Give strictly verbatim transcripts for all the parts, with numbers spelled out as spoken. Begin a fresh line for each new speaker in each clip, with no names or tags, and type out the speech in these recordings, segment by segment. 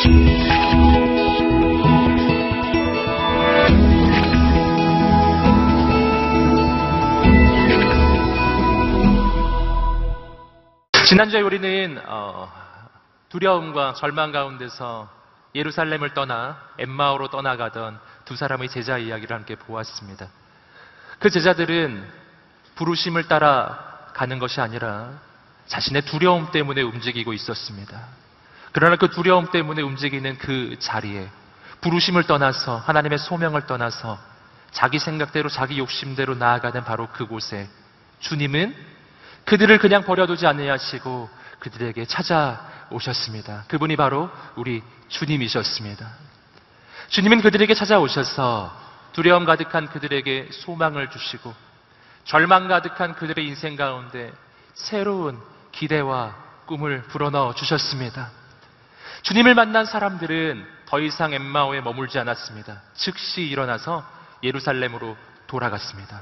지난주에 우리는 어, 두려움과 절망 가운데서 예루살렘을 떠나 엠마오로 떠나가던 두 사람의 제자 이야기를 함께 보았습니다. 그 제자들은 부르심을 따라 가는 것이 아니라 자신의 두려움 때문에 움직이고 있었습니다. 그러나 그 두려움 때문에 움직이는 그 자리에 부르심을 떠나서 하나님의 소명을 떠나서 자기 생각대로 자기 욕심대로 나아가는 바로 그곳에 주님은 그들을 그냥 버려두지 아니하시고 그들에게 찾아오셨습니다. 그분이 바로 우리 주님이셨습니다. 주님은 그들에게 찾아오셔서 두려움 가득한 그들에게 소망을 주시고 절망 가득한 그들의 인생 가운데 새로운 기대와 꿈을 불어넣어 주셨습니다. 주님을 만난 사람들은 더 이상 엠마오에 머물지 않았습니다. 즉시 일어나서 예루살렘으로 돌아갔습니다.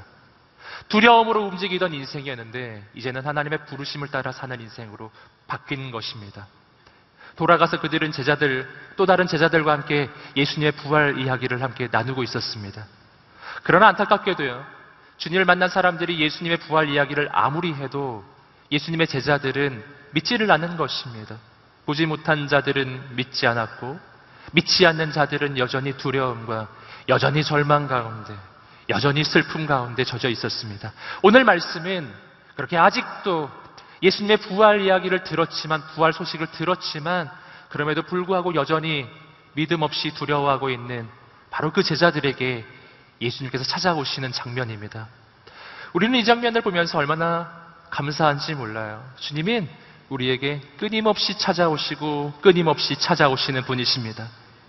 두려움으로 움직이던 인생이었는데 이제는 하나님의 부르심을 따라 사는 인생으로 바뀐 것입니다. 돌아가서 그들은 제자들, 또 다른 제자들과 함께 예수님의 부활 이야기를 함께 나누고 있었습니다. 그러나 안타깝게도요, 주님을 만난 사람들이 예수님의 부활 이야기를 아무리 해도 예수님의 제자들은 믿지를 않는 것입니다. 보지 못한 자들은 믿지 않았고 믿지 않는 자들은 여전히 두려움과 여전히 절망 가운데 여전히 슬픔 가운데 젖어 있었습니다. 오늘 말씀은 그렇게 아직도 예수님의 부활 이야기를 들었지만, 부활 소식을 들었지만 그럼에도 불구하고 여전히 믿음 없이 두려워하고 있는 바로 그 제자들에게 예수님께서 찾아오시는 장면입니다. 우리는 이 장면을 보면서 얼마나 감사한지 몰라요. 주님은 우리에게 끊임없이 찾아오시고 끊임없이 찾아오시는 분이십니다.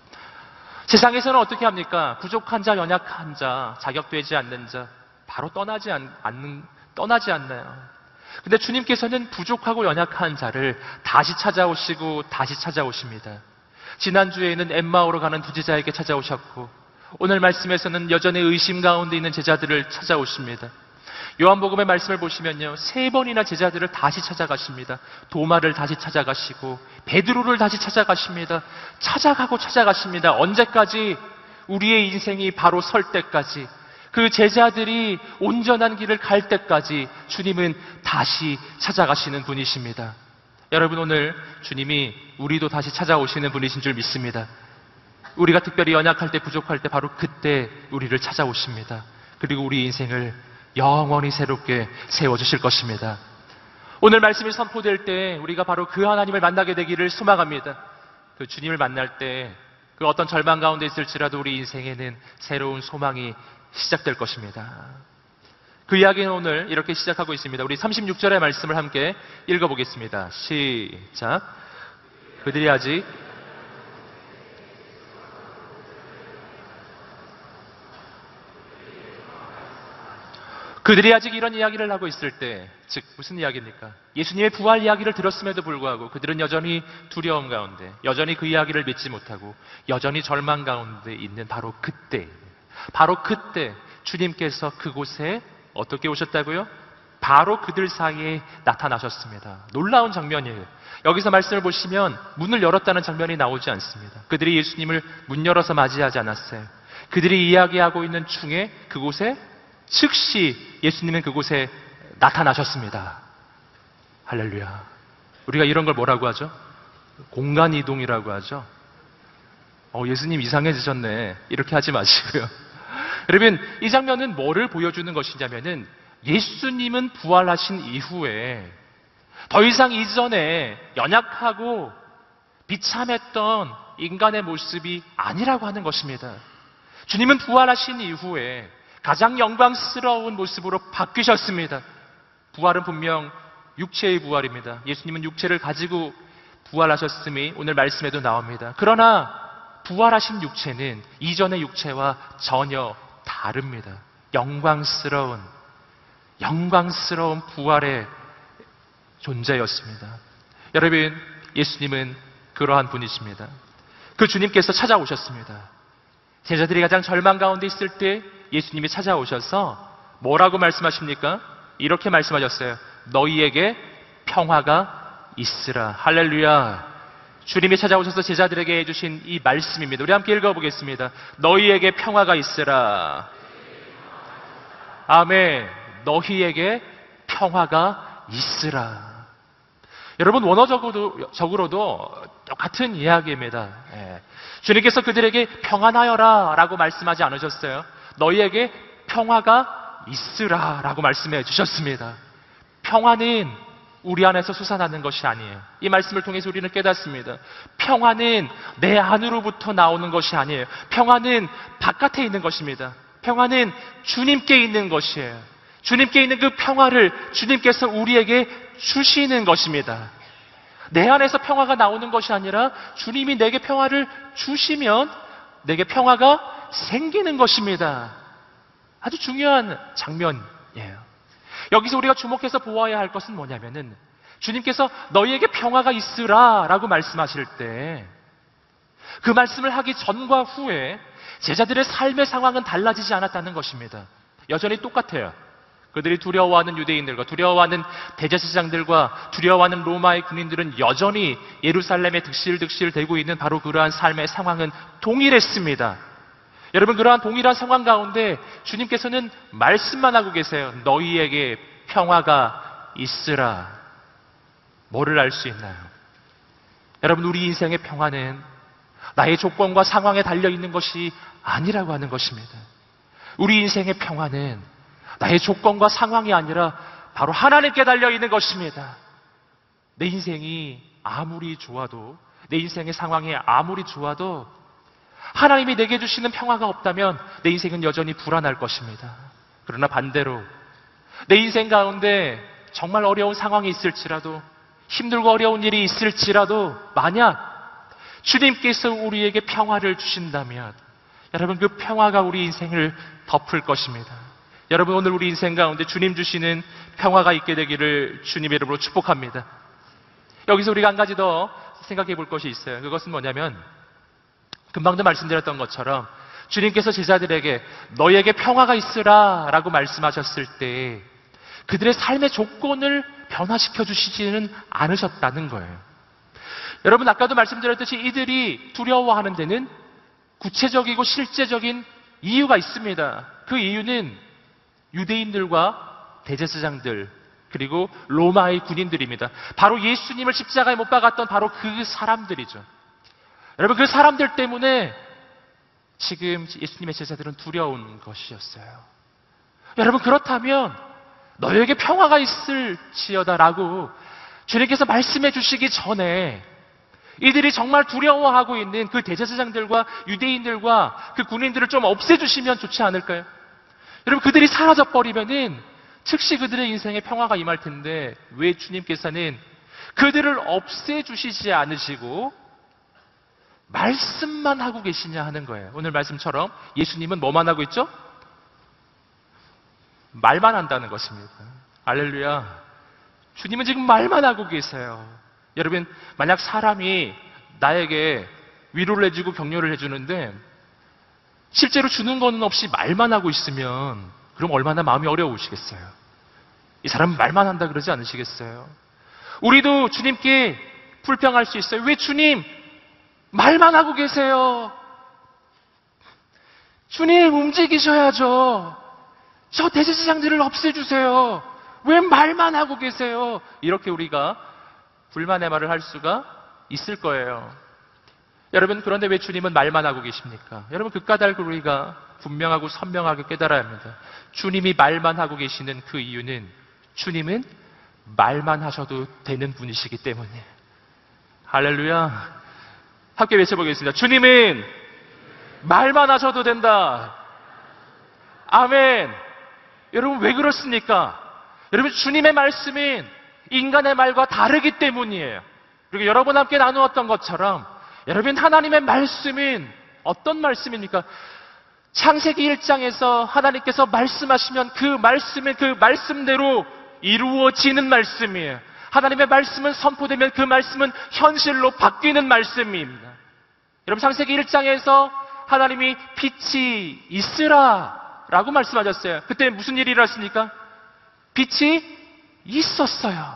세상에서는 어떻게 합니까? 부족한 자, 연약한 자, 자격되지 않는 자 바로 떠나지 않, 않는, 떠나지 않나요? 근데 주님께서는 부족하고 연약한 자를 다시 찾아오시고 다시 찾아오십니다. 지난주에는 엠마오로 가는 두 제자에게 찾아오셨고 오늘 말씀에서는 여전히 의심 가운데 있는 제자들을 찾아오십니다. 요한복음의 말씀을 보시면요, 세 번이나 제자들을 다시 찾아가십니다. 도마를 다시 찾아가시고 베드로를 다시 찾아가십니다. 찾아가고 찾아가십니다. 언제까지? 우리의 인생이 바로 설 때까지, 그 제자들이 온전한 길을 갈 때까지 주님은 다시 찾아가시는 분이십니다. 여러분, 오늘 주님이 우리도 다시 찾아오시는 분이신 줄 믿습니다. 우리가 특별히 연약할 때, 부족할 때 바로 그때 우리를 찾아오십니다. 그리고 우리 인생을 영원히 새롭게 세워주실 것입니다. 오늘 말씀이 선포될 때 우리가 바로 그 하나님을 만나게 되기를 소망합니다. 그 주님을 만날 때 그 어떤 절망 가운데 있을지라도 우리 인생에는 새로운 소망이 시작될 것입니다. 그 이야기는 오늘 이렇게 시작하고 있습니다. 우리 삼십육 절의 말씀을 함께 읽어보겠습니다. 시작. 그들이 아직 그들이 아직 이런 이야기를 하고 있을 때, 즉 무슨 이야기입니까? 예수님의 부활 이야기를 들었음에도 불구하고 그들은 여전히 두려움 가운데, 여전히 그 이야기를 믿지 못하고 여전히 절망 가운데 있는 바로 그때, 바로 그때 주님께서 그곳에 어떻게 오셨다고요? 바로 그들 사이에 나타나셨습니다. 놀라운 장면이에요. 여기서 말씀을 보시면 문을 열었다는 장면이 나오지 않습니다. 그들이 예수님을 문 열어서 맞이하지 않았어요. 그들이 이야기하고 있는 중에 그곳에 즉시 예수님은 그곳에 나타나셨습니다. 할렐루야. 우리가 이런 걸 뭐라고 하죠? 공간이동이라고 하죠. 어, 예수님 이상해지셨네, 이렇게 하지 마시고요. 여러분, 이 장면은 뭐를 보여주는 것이냐면은 예수님은 부활하신 이후에 더 이상 이전에 연약하고 비참했던 인간의 모습이 아니라고 하는 것입니다. 주님은 부활하신 이후에 가장 영광스러운 모습으로 바뀌셨습니다. 부활은 분명 육체의 부활입니다. 예수님은 육체를 가지고 부활하셨음이 오늘 말씀에도 나옵니다. 그러나 부활하신 육체는 이전의 육체와 전혀 다릅니다. 영광스러운, 영광스러운 부활의 존재였습니다. 여러분, 예수님은 그러한 분이십니다. 그 주님께서 찾아오셨습니다. 제자들이 가장 절망 가운데 있을 때 예수님이 찾아오셔서 뭐라고 말씀하십니까? 이렇게 말씀하셨어요. 너희에게 평화가 있으라. 할렐루야. 주님이 찾아오셔서 제자들에게 해주신 이 말씀입니다. 우리 함께 읽어보겠습니다. 너희에게 평화가 있으라. 아멘. 너희에게 평화가 있으라. 여러분, 원어적으로도 똑같은 이야기입니다. 예. 주님께서 그들에게 평안하여라 라고 말씀하지 않으셨어요. 너희에게 평화가 있으라 라고 말씀해 주셨습니다. 평화는 우리 안에서 솟아나는 것이 아니에요. 이 말씀을 통해서 우리는 깨닫습니다. 평화는 내 안으로부터 나오는 것이 아니에요. 평화는 바깥에 있는 것입니다. 평화는 주님께 있는 것이에요. 주님께 있는 그 평화를 주님께서 우리에게 주시는 것입니다. 내 안에서 평화가 나오는 것이 아니라 주님이 내게 평화를 주시면 내게 평화가 생기는 것입니다. 아주 중요한 장면이에요. 여기서 우리가 주목해서 보아야 할 것은 뭐냐면은 주님께서 너희에게 평화가 있으라 라고 말씀하실 때 그 말씀을 하기 전과 후에 제자들의 삶의 상황은 달라지지 않았다는 것입니다. 여전히 똑같아요. 그들이 두려워하는 유대인들과 두려워하는 대제사장들과 두려워하는 로마의 군인들은 여전히 예루살렘에 득실득실 되고 있는 바로 그러한 삶의 상황은 동일했습니다. 여러분, 그러한 동일한 상황 가운데 주님께서는 말씀만 하고 계세요. 너희에게 평화가 있으라. 뭐를 알 수 있나요? 여러분, 우리 인생의 평화는 나의 조건과 상황에 달려있는 것이 아니라고 하는 것입니다. 우리 인생의 평화는 나의 조건과 상황이 아니라 바로 하나님께 달려있는 것입니다. 내 인생이 아무리 좋아도, 내 인생의 상황이 아무리 좋아도 하나님이 내게 주시는 평화가 없다면 내 인생은 여전히 불안할 것입니다. 그러나 반대로 내 인생 가운데 정말 어려운 상황이 있을지라도, 힘들고 어려운 일이 있을지라도 만약 주님께서 우리에게 평화를 주신다면 여러분, 그 평화가 우리 인생을 덮을 것입니다. 여러분, 오늘 우리 인생 가운데 주님 주시는 평화가 있게 되기를 주님의 이름으로 축복합니다. 여기서 우리가 한 가지 더 생각해 볼 것이 있어요. 그것은 뭐냐면 금방도 말씀드렸던 것처럼 주님께서 제자들에게 너희에게 평화가 있으라 라고 말씀하셨을 때 그들의 삶의 조건을 변화시켜 주시지는 않으셨다는 거예요. 여러분, 아까도 말씀드렸듯이 이들이 두려워하는 데는 구체적이고 실제적인 이유가 있습니다. 그 이유는 유대인들과 대제사장들 그리고 로마의 군인들입니다. 바로 예수님을 십자가에 못 박았던 바로 그 사람들이죠. 여러분, 그 사람들 때문에 지금 예수님의 제자들은 두려운 것이었어요. 여러분, 그렇다면 너에게 평화가 있을지어다라고 주님께서 말씀해 주시기 전에 이들이 정말 두려워하고 있는 그 대제사장들과 유대인들과 그 군인들을 좀 없애주시면 좋지 않을까요? 여러분, 그들이 사라져버리면은 즉시 그들의 인생에 평화가 임할 텐데 왜 주님께서는 그들을 없애주시지 않으시고 말씀만 하고 계시냐 하는 거예요. 오늘 말씀처럼 예수님은 뭐만 하고 있죠? 말만 한다는 것입니다. 할렐루야. 주님은 지금 말만 하고 계세요. 여러분, 만약 사람이 나에게 위로를 해주고 격려를 해주는데 실제로 주는 거는 없이 말만 하고 있으면 그럼 얼마나 마음이 어려우시겠어요? 이 사람은 말만 한다 그러지 않으시겠어요? 우리도 주님께 불평할 수 있어요. 왜 주님 말만 하고 계세요? 주님 움직이셔야죠. 저 대제사장들을 없애주세요. 왜 말만 하고 계세요? 이렇게 우리가 불만의 말을 할 수가 있을 거예요. 여러분, 그런데 왜 주님은 말만 하고 계십니까? 여러분, 그 까닭을 우리가 분명하고 선명하게 깨달아야 합니다. 주님이 말만 하고 계시는 그 이유는 주님은 말만 하셔도 되는 분이시기 때문이에요. 할렐루야. 함께 외쳐보겠습니다. 주님은 말만 하셔도 된다. 아멘. 여러분, 왜 그렇습니까? 여러분, 주님의 말씀은 인간의 말과 다르기 때문이에요. 그리고 여러분 함께 나누었던 것처럼 여러분, 하나님의 말씀은 어떤 말씀입니까? 창세기 일 장에서 하나님께서 말씀하시면 그 말씀은 그 말씀대로 이루어지는 말씀이에요. 하나님의 말씀은 선포되면 그 말씀은 현실로 바뀌는 말씀입니다. 여러분, 창세기 일 장에서 하나님이 빛이 있으라 라고 말씀하셨어요. 그때 무슨 일이 일어났습니까? 빛이 있었어요.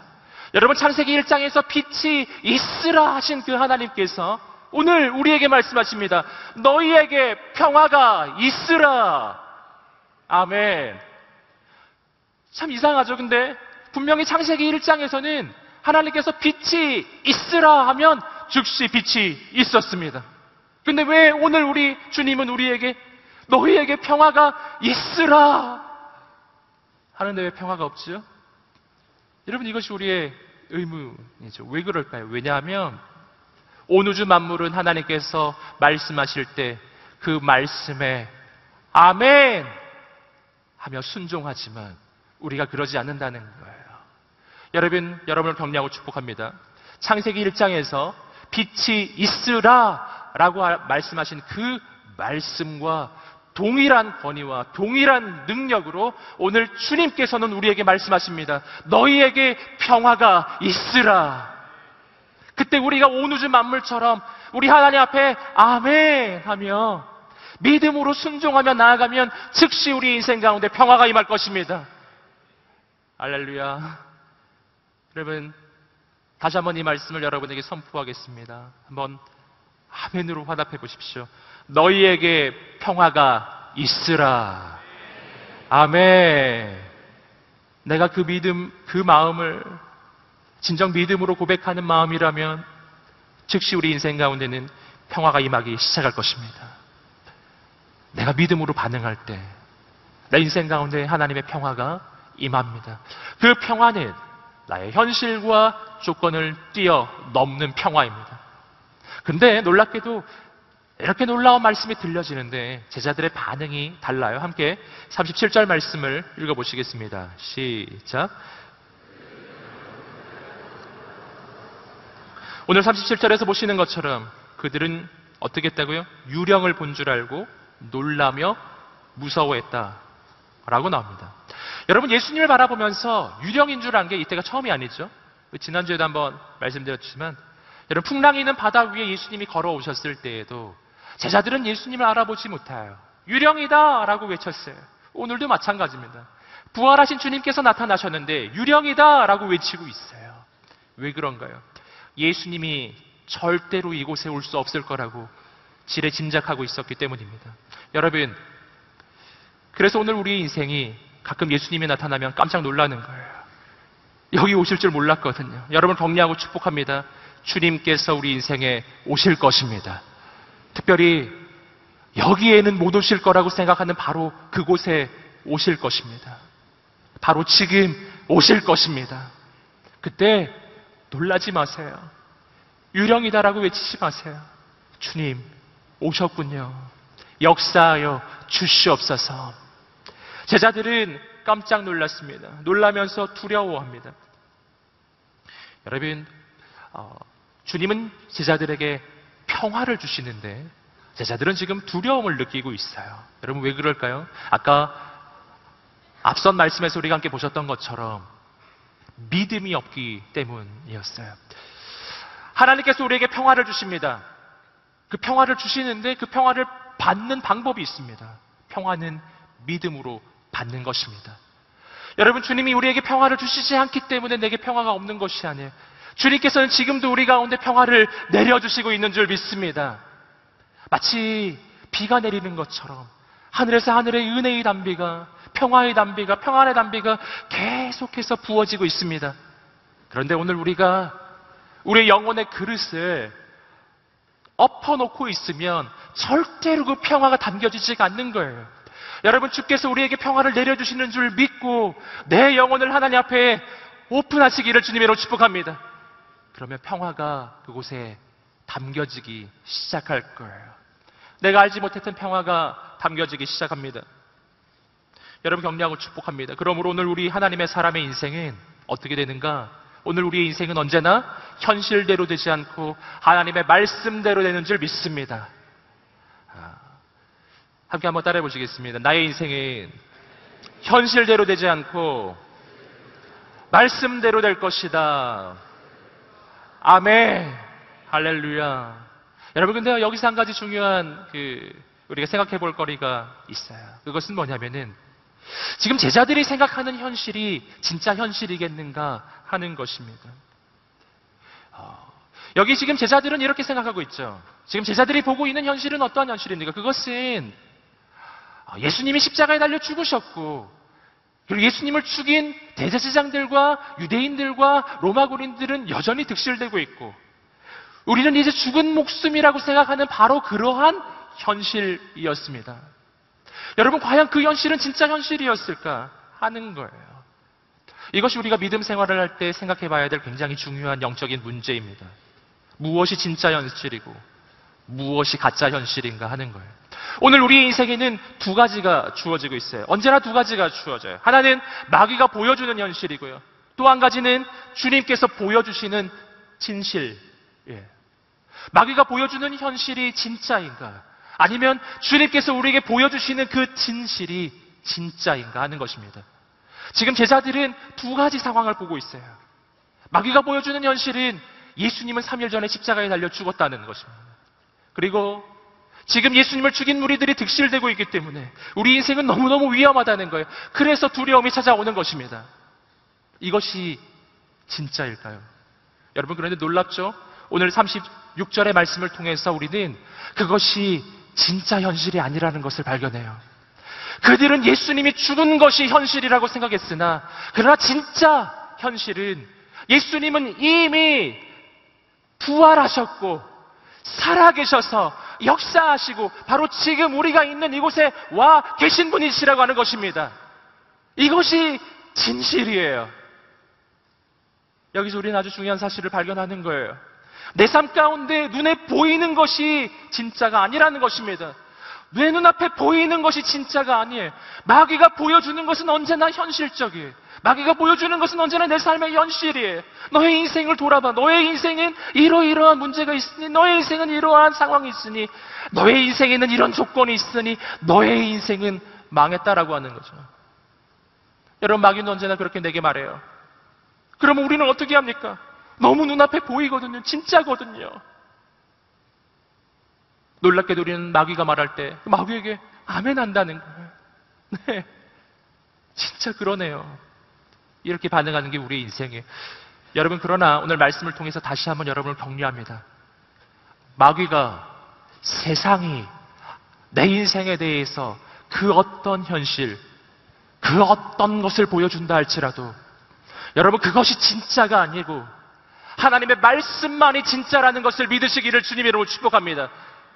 여러분, 창세기 일 장에서 빛이 있으라 하신 그 하나님께서 오늘 우리에게 말씀하십니다. 너희에게 평화가 있으라. 아멘. 참 이상하죠. 근데 분명히 창세기 일 장에서는 하나님께서 빛이 있으라 하면 즉시 빛이 있었습니다. 근데 왜 오늘 우리 주님은 우리에게 너희에게 평화가 있으라 하는데 왜 평화가 없지요? 여러분, 이것이 우리의 의문이죠. 왜 그럴까요? 왜냐하면 온 우주 만물은 하나님께서 말씀하실 때 그 말씀에 아멘 하며 순종하지만 우리가 그러지 않는다는 거예요. 여러분, 여러분을 격려하고 축복합니다. 창세기 일 장에서 빛이 있으라 라고 말씀하신 그 말씀과 동일한 권위와 동일한 능력으로 오늘 주님께서는 우리에게 말씀하십니다. 너희에게 평화가 있으라. 그때 우리가 온 우주 만물처럼 우리 하나님 앞에 아멘 하며 믿음으로 순종하며 나아가면 즉시 우리 인생 가운데 평화가 임할 것입니다. 할렐루야. 여러분, 다시 한번 이 말씀을 여러분에게 선포하겠습니다. 한번 아멘으로 화답해 보십시오. 너희에게 평화가 있으라. 아멘. 내가 그 믿음, 그 마음을 진정 믿음으로 고백하는 마음이라면 즉시 우리 인생 가운데는 평화가 임하기 시작할 것입니다. 내가 믿음으로 반응할 때 내 인생 가운데 하나님의 평화가 임합니다. 그 평화는 나의 현실과 조건을 뛰어넘는 평화입니다. 근데 놀랍게도 이렇게 놀라운 말씀이 들려지는데 제자들의 반응이 달라요. 함께 삼십칠 절 말씀을 읽어보시겠습니다. 시작. 오늘 삼십칠 절에서 보시는 것처럼 그들은 어떻게 했다고요? 유령을 본 줄 알고 놀라며 무서워했다 라고 나옵니다. 여러분, 예수님을 바라보면서 유령인 줄 안 게 이때가 처음이 아니죠. 지난주에도 한번 말씀드렸지만 여러분, 풍랑이 있는 바다 위에 예수님이 걸어오셨을 때에도 제자들은 예수님을 알아보지 못해요. 유령이다 라고 외쳤어요. 오늘도 마찬가지입니다. 부활하신 주님께서 나타나셨는데 유령이다 라고 외치고 있어요. 왜 그런가요? 예수님이 절대로 이곳에 올 수 없을 거라고 지레 짐작하고 있었기 때문입니다. 여러분, 그래서 오늘 우리의 인생이 가끔 예수님이 나타나면 깜짝 놀라는 거예요. 여기 오실 줄 몰랐거든요. 여러분 격려하고 축복합니다. 주님께서 우리 인생에 오실 것입니다. 특별히 여기에는 못 오실 거라고 생각하는 바로 그곳에 오실 것입니다. 바로 지금 오실 것입니다. 그때 놀라지 마세요. 유령이다라고 외치지 마세요. 주님 오셨군요. 역사하여 주시옵소서. 제자들은 깜짝 놀랐습니다. 놀라면서 두려워합니다. 여러분, 어, 주님은 제자들에게 평화를 주시는데 제자들은 지금 두려움을 느끼고 있어요. 여러분, 왜 그럴까요? 아까 앞선 말씀에서 우리가 함께 보셨던 것처럼 믿음이 없기 때문이었어요. 하나님께서 우리에게 평화를 주십니다. 그 평화를 주시는데 그 평화를 받는 방법이 있습니다. 평화는 믿음으로 받는 것입니다. 여러분, 주님이 우리에게 평화를 주시지 않기 때문에 내게 평화가 없는 것이 아니에요. 주님께서는 지금도 우리 가운데 평화를 내려주시고 있는 줄 믿습니다. 마치 비가 내리는 것처럼 하늘에서 하늘의 은혜의 담비가, 평화의 담비가, 평안의 담비가 계속해서 부어지고 있습니다. 그런데 오늘 우리가 우리의 영혼의 그릇을 엎어놓고 있으면 절대로 그 평화가 담겨지지가 않는 거예요. 여러분, 주께서 우리에게 평화를 내려주시는 줄 믿고 내 영혼을 하나님 앞에 오픈하시기를 주님으로 축복합니다. 그러면 평화가 그곳에 담겨지기 시작할 거예요. 내가 알지 못했던 평화가 담겨지기 시작합니다. 여러분, 격려하고 축복합니다. 그러므로 오늘 우리 하나님의 사람의 인생은 어떻게 되는가? 오늘 우리의 인생은 언제나 현실대로 되지 않고 하나님의 말씀대로 되는 줄 믿습니다. 함께 한번 따라해 보시겠습니다. 나의 인생은 현실대로 되지 않고 말씀대로 될 것이다. 아멘. 할렐루야. 여러분, 근데 여기서 한 가지 중요한 그 우리가 생각해 볼 거리가 있어요. 그것은 뭐냐면은 지금 제자들이 생각하는 현실이 진짜 현실이겠는가 하는 것입니다. 어, 여기 지금 제자들은 이렇게 생각하고 있죠. 지금 제자들이 보고 있는 현실은 어떠한 현실입니까? 그것은 예수님이 십자가에 달려 죽으셨고, 그리고 예수님을 죽인 대제사장들과 유대인들과 로마 군인들은 여전히 득실되고 있고, 우리는 이제 죽은 목숨이라고 생각하는 바로 그러한 현실이었습니다. 여러분, 과연 그 현실은 진짜 현실이었을까 하는 거예요. 이것이 우리가 믿음 생활을 할 때 생각해 봐야 될 굉장히 중요한 영적인 문제입니다. 무엇이 진짜 현실이고 무엇이 가짜 현실인가 하는 거예요. 오늘 우리 인생에는 두 가지가 주어지고 있어요. 언제나 두 가지가 주어져요. 하나는 마귀가 보여주는 현실이고요. 또 한 가지는 주님께서 보여주시는 진실. 예. 마귀가 보여주는 현실이 진짜인가? 아니면 주님께서 우리에게 보여주시는 그 진실이 진짜인가 하는 것입니다. 지금 제자들은 두 가지 상황을 보고 있어요. 마귀가 보여주는 현실은 예수님은 삼 일 전에 십자가에 달려 죽었다는 것입니다. 그리고 지금 예수님을 죽인 무리들이 득실되고 있기 때문에 우리 인생은 너무너무 위험하다는 거예요. 그래서 두려움이 찾아오는 것입니다. 이것이 진짜일까요? 여러분, 그런데 놀랍죠? 오늘 삼십육 절의 말씀을 통해서 우리는 그것이 진짜 현실이 아니라는 것을 발견해요. 그들은 예수님이 죽은 것이 현실이라고 생각했으나, 그러나 진짜 현실은 예수님은 이미 부활하셨고 살아계셔서 역사하시고 바로 지금 우리가 있는 이곳에 와 계신 분이시라고 하는 것입니다. 이것이 진실이에요. 여기서 우리는 아주 중요한 사실을 발견하는 거예요. 내 삶 가운데 눈에 보이는 것이 진짜가 아니라는 것입니다. 내 눈앞에 보이는 것이 진짜가 아니에요. 마귀가 보여주는 것은 언제나 현실적이에요. 마귀가 보여주는 것은 언제나 내 삶의 현실이에요. 너의 인생을 돌아봐. 너의 인생엔 이러이러한 문제가 있으니, 너의 인생은 이러한 상황이 있으니, 너의 인생에는 이런 조건이 있으니 너의 인생은 망했다라고 하는 거죠. 여러분, 마귀는 언제나 그렇게 내게 말해요. 그러면 우리는 어떻게 합니까? 너무 눈앞에 보이거든요. 진짜거든요. 놀랍게도 우리는 마귀가 말할 때 마귀에게 아멘 한다는 거예요. 네, 진짜 그러네요. 이렇게 반응하는 게 우리의 인생이에요. 여러분, 그러나 오늘 말씀을 통해서 다시 한번 여러분을 격려합니다. 마귀가, 세상이 내 인생에 대해서 그 어떤 현실, 그 어떤 것을 보여준다 할지라도 여러분, 그것이 진짜가 아니고 하나님의 말씀만이 진짜라는 것을 믿으시기를 주님의 이름으로 축복합니다.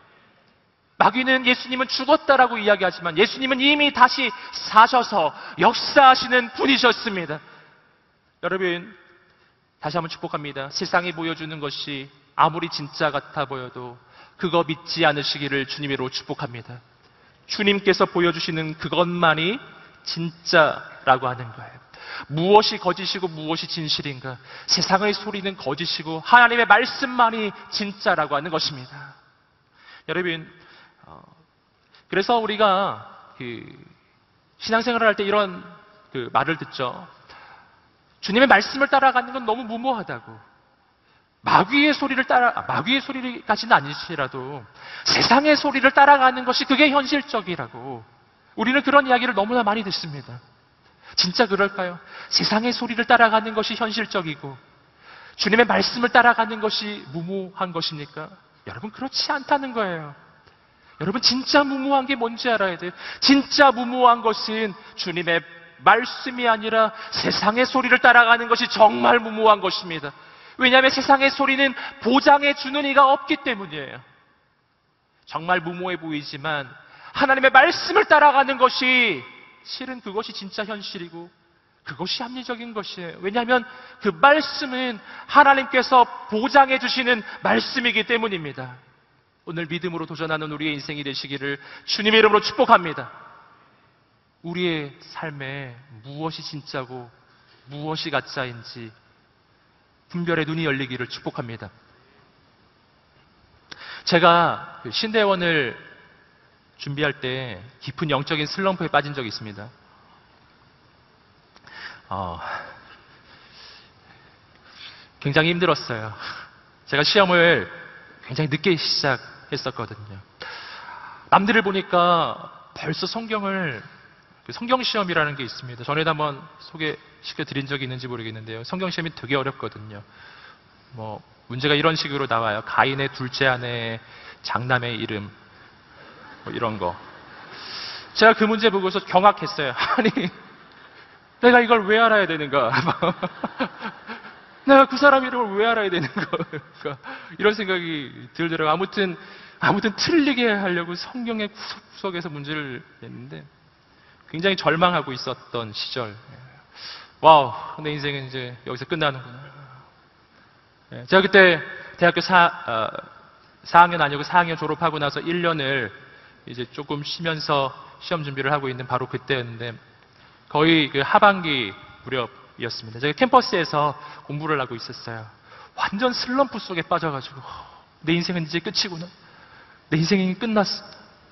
마귀는 예수님은 죽었다라고 이야기하지만 예수님은 이미 다시 사셔서 역사하시는 분이셨습니다. 여러분, 다시 한번 축복합니다. 세상이 보여주는 것이 아무리 진짜 같아 보여도 그거 믿지 않으시기를 주님으로 축복합니다. 주님께서 보여주시는 그것만이 진짜라고 하는 거예요. 무엇이 거짓이고 무엇이 진실인가? 세상의 소리는 거짓이고 하나님의 말씀만이 진짜라고 하는 것입니다. 여러분, 어, 그래서 우리가 그 신앙생활을 할 때 이런 그 말을 듣죠. 주님의 말씀을 따라가는 건 너무 무모하다고. 마귀의 소리를 따라, 마귀의 소리까지는 아니시라도 세상의 소리를 따라가는 것이 그게 현실적이라고. 우리는 그런 이야기를 너무나 많이 듣습니다. 진짜 그럴까요? 세상의 소리를 따라가는 것이 현실적이고 주님의 말씀을 따라가는 것이 무모한 것입니까? 여러분, 그렇지 않다는 거예요. 여러분, 진짜 무모한 게 뭔지 알아야 돼요. 진짜 무모한 것은 주님의 말씀이 아니라 세상의 소리를 따라가는 것이 정말 무모한 것입니다. 왜냐하면 세상의 소리는 보장해 주는 이가 없기 때문이에요. 정말 무모해 보이지만 하나님의 말씀을 따라가는 것이 실은 그것이 진짜 현실이고 그것이 합리적인 것이에요. 왜냐하면 그 말씀은 하나님께서 보장해 주시는 말씀이기 때문입니다. 오늘 믿음으로 도전하는 우리의 인생이 되시기를 주님의 이름으로 축복합니다. 우리의 삶에 무엇이 진짜고 무엇이 가짜인지 분별의 눈이 열리기를 축복합니다. 제가 신대원을 준비할 때 깊은 영적인 슬럼프에 빠진 적이 있습니다. 어, 굉장히 힘들었어요. 제가 시험을 굉장히 늦게 시작했었거든요. 남들을 보니까 벌써 성경을 그 성경시험이라는 게 있습니다. 전에도 한번 소개시켜 드린 적이 있는지 모르겠는데요. 성경시험이 되게 어렵거든요. 뭐 문제가 이런 식으로 나와요. 가인의 둘째 아내의 장남의 이름, 뭐 이런 거. 제가 그 문제 보고서 경악했어요. 아니, 내가 이걸 왜 알아야 되는가? 내가 그 사람 이름을 왜 알아야 되는 거야? 이런 생각이 들더라고요. 아무튼, 아무튼 틀리게 하려고 성경의 구석구석에서 문제를 냈는데 굉장히 절망하고 있었던 시절. 와우, 내 인생은 이제 여기서 끝나는구나. 제가 그때 대학교 사, 어, 사 학년 아니고 사 학년 졸업하고 나서 일 년을 이제 조금 쉬면서 시험 준비를 하고 있는 바로 그때였는데 거의 그 하반기 무렵이었습니다. 제가 캠퍼스에서 공부를 하고 있었어요. 완전 슬럼프 속에 빠져가지고 내 인생은 이제 끝이구나. 내 인생이 끝났어.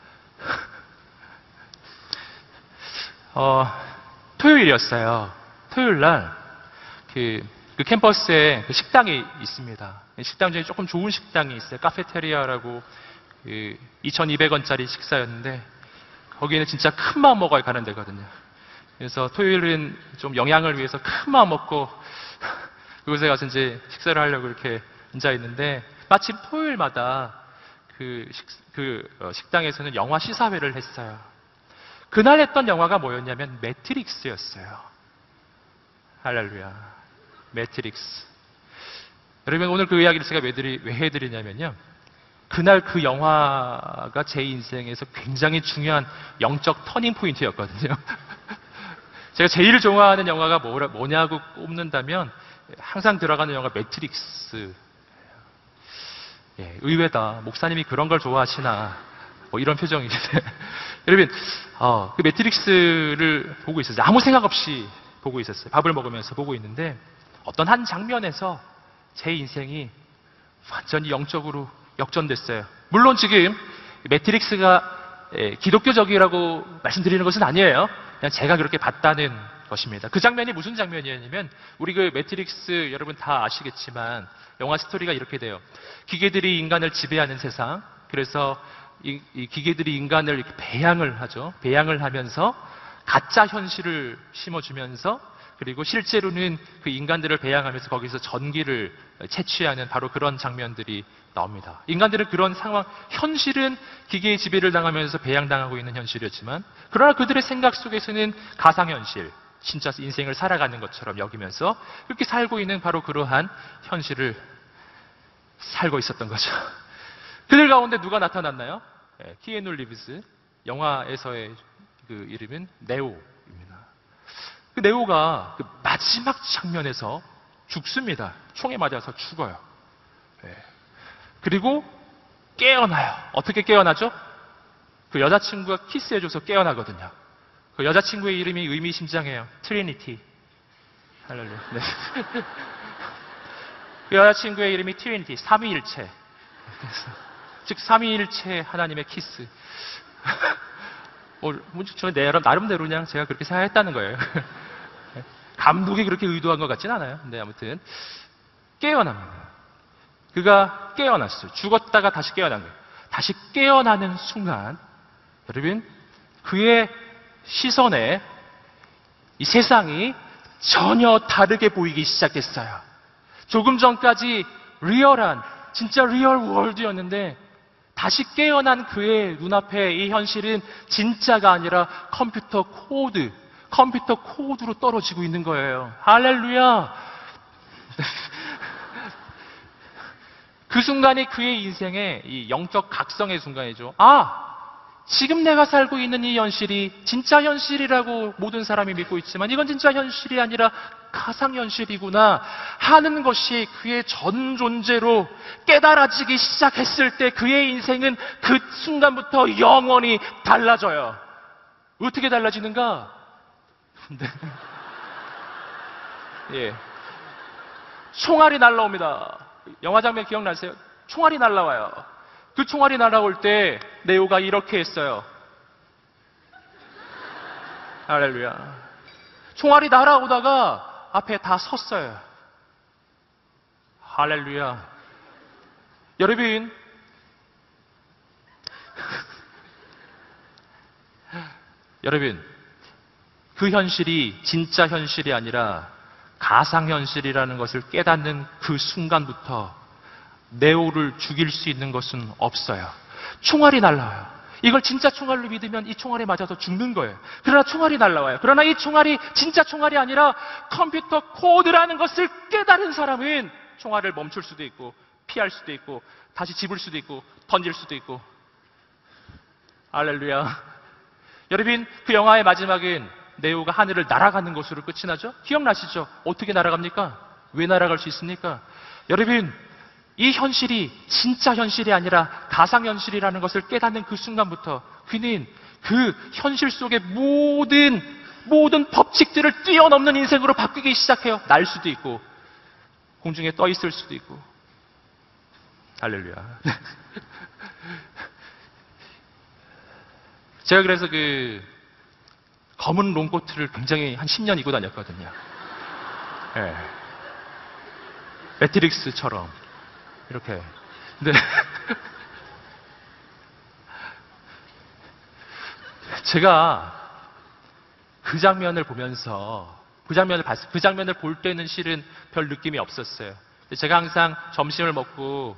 어, 토요일이었어요. 토요일 날 그, 그 캠퍼스에 그 식당이 있습니다. 식당 중에 조금 좋은 식당이 있어요. 카페테리아라고 그 이천이백 원짜리 식사였는데 거기는 진짜 큰 마음 먹어야 가는 데거든요. 그래서 토요일은 좀 영양을 위해서 큰 마음 먹고 그곳에 가서 이제 식사를 하려고 이렇게 앉아 있는데 마침 토요일마다 그, 식, 그 어, 식당에서는 영화 시사회를 했어요. 그날 했던 영화가 뭐였냐면 매트릭스였어요. 할렐루야. 매트릭스. 여러분 오늘 그 이야기를 제가 왜, 드리, 왜 해드리냐면요. 그날 그 영화가 제 인생에서 굉장히 중요한 영적 터닝 포인트였거든요. 제가 제일 좋아하는 영화가 뭐라, 뭐냐고 꼽는다면 항상 들어가는 영화 매트릭스. 예, 의외다. 목사님이 그런 걸 좋아하시나. 뭐 이런 표정이신데. 여러분, 어, 그 매트릭스를 보고 있었어요. 아무 생각 없이 보고 있었어요. 밥을 먹으면서 보고 있는데 어떤 한 장면에서 제 인생이 완전히 영적으로 역전됐어요. 물론 지금 매트릭스가 예, 기독교적이라고 말씀드리는 것은 아니에요. 그냥 제가 그렇게 봤다는 것입니다. 그 장면이 무슨 장면이었냐면 우리 그 매트릭스 여러분 다 아시겠지만 영화 스토리가 이렇게 돼요. 기계들이 인간을 지배하는 세상. 그래서 이, 이 기계들이 인간을 이렇게 배양을 하죠. 배양을 하면서 가짜 현실을 심어주면서 그리고 실제로는 그 인간들을 배양하면서 거기서 전기를 채취하는 바로 그런 장면들이 나옵니다. 인간들은 그런 상황, 현실은 기계의 지배를 당하면서 배양당하고 있는 현실이었지만 그러나 그들의 생각 속에서는 가상현실, 진짜 인생을 살아가는 것처럼 여기면서 그렇게 살고 있는 바로 그러한 현실을 살고 있었던 거죠. 그들 가운데 누가 나타났나요? 네, 키아누 리브스, 영화에서의 그 이름은 네오입니다. 그 네오가 그 마지막 장면에서 죽습니다. 총에 맞아서 죽어요. 네. 그리고 깨어나요. 어떻게 깨어나죠? 그 여자친구가 키스해줘서 깨어나거든요. 그 여자친구의 이름이 의미심장해요. 트리니티. 할렐루야. 네. 그 여자친구의 이름이 트리니티. 삼위일체. 즉 삼위일체 하나님의 키스. 뭐, 저는 나름대로 그냥 제가 그렇게 생각했다는 거예요. 감독이 그렇게 의도한 것 같진 않아요. 근데 아무튼 깨어납니다. 그가 깨어났어요. 죽었다가 다시 깨어난 거예요. 다시 깨어나는 순간 여러분 그의 시선에 이 세상이 전혀 다르게 보이기 시작했어요. 조금 전까지 리얼한 진짜 리얼 월드였는데 다시 깨어난 그의 눈앞에 이 현실은 진짜가 아니라 컴퓨터 코드, 컴퓨터 코드로 떨어지고 있는 거예요. 할렐루야! 그 순간이 그의 인생의 이 영적 각성의 순간이죠. 아! 지금 내가 살고 있는 이 현실이 진짜 현실이라고 모든 사람이 믿고 있지만 이건 진짜 현실이 아니라 가상현실이구나 하는 것이 그의 전 존재로 깨달아지기 시작했을 때 그의 인생은 그 순간부터 영원히 달라져요. 어떻게 달라지는가? 네. 예. 총알이 날라옵니다. 영화 장면 기억나세요? 총알이 날라와요. 그 총알이 날아올 때 네오가 이렇게 했어요. 할렐루야. 총알이 날아오다가 앞에 다 섰어요. 할렐루야. 여러분, 여러분, 그 현실이 진짜 현실이 아니라 가상현실이라는 것을 깨닫는 그 순간부터 네오를 죽일 수 있는 것은 없어요. 총알이 날라와요. 이걸 진짜 총알로 믿으면 이 총알에 맞아서 죽는 거예요. 그러나 총알이 날라와요. 그러나 이 총알이 진짜 총알이 아니라 컴퓨터 코드라는 것을 깨달은 사람은 총알을 멈출 수도 있고 피할 수도 있고 다시 집을 수도 있고 던질 수도 있고. 할렐루야. 여러분, 그 영화의 마지막은 네오가 하늘을 날아가는 것으로 끝이 나죠? 기억나시죠? 어떻게 날아갑니까? 왜 날아갈 수 있습니까? 여러분, 이 현실이 진짜 현실이 아니라 가상현실이라는 것을 깨닫는 그 순간부터 그는 그 현실 속의 모든 모든 법칙들을 뛰어넘는 인생으로 바뀌기 시작해요. 날 수도 있고 공중에 떠 있을 수도 있고. 할렐루야. 제가 그래서 그 검은 롱코트를 굉장히 한 십 년 입고 다녔거든요. 네. 매트릭스처럼 이렇게. 근데 제가 그 장면을 보면서 그 장면을 봤어요. 그 장면을 볼 때는 실은 별 느낌이 없었어요. 제가 항상 점심을 먹고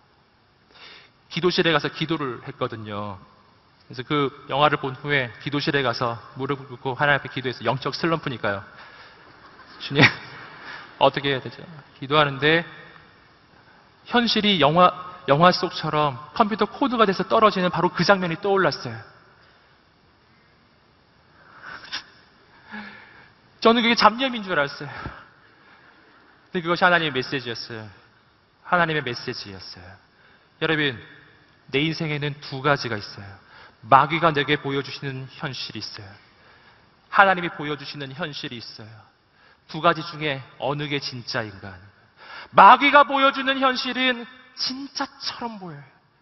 기도실에 가서 기도를 했거든요. 그래서 그 영화를 본 후에 기도실에 가서 무릎을 꿇고 하나님 앞에 기도해서 영적 슬럼프니까요. 주님, 어떻게 해야 되죠? 기도하는데 현실이 영화, 영화 속처럼 컴퓨터 코드가 돼서 떨어지는 바로 그 장면이 떠올랐어요. 저는 그게 잡념인 줄 알았어요. 근데 그것이 하나님의 메시지였어요. 하나님의 메시지였어요. 여러분, 내 인생에는 두 가지가 있어요. 마귀가 내게 보여주시는 현실이 있어요. 하나님이 보여주시는 현실이 있어요. 두 가지 중에 어느 게 진짜인가 하는 거예요. 마귀가 보여주는 현실은 진짜처럼 보여요.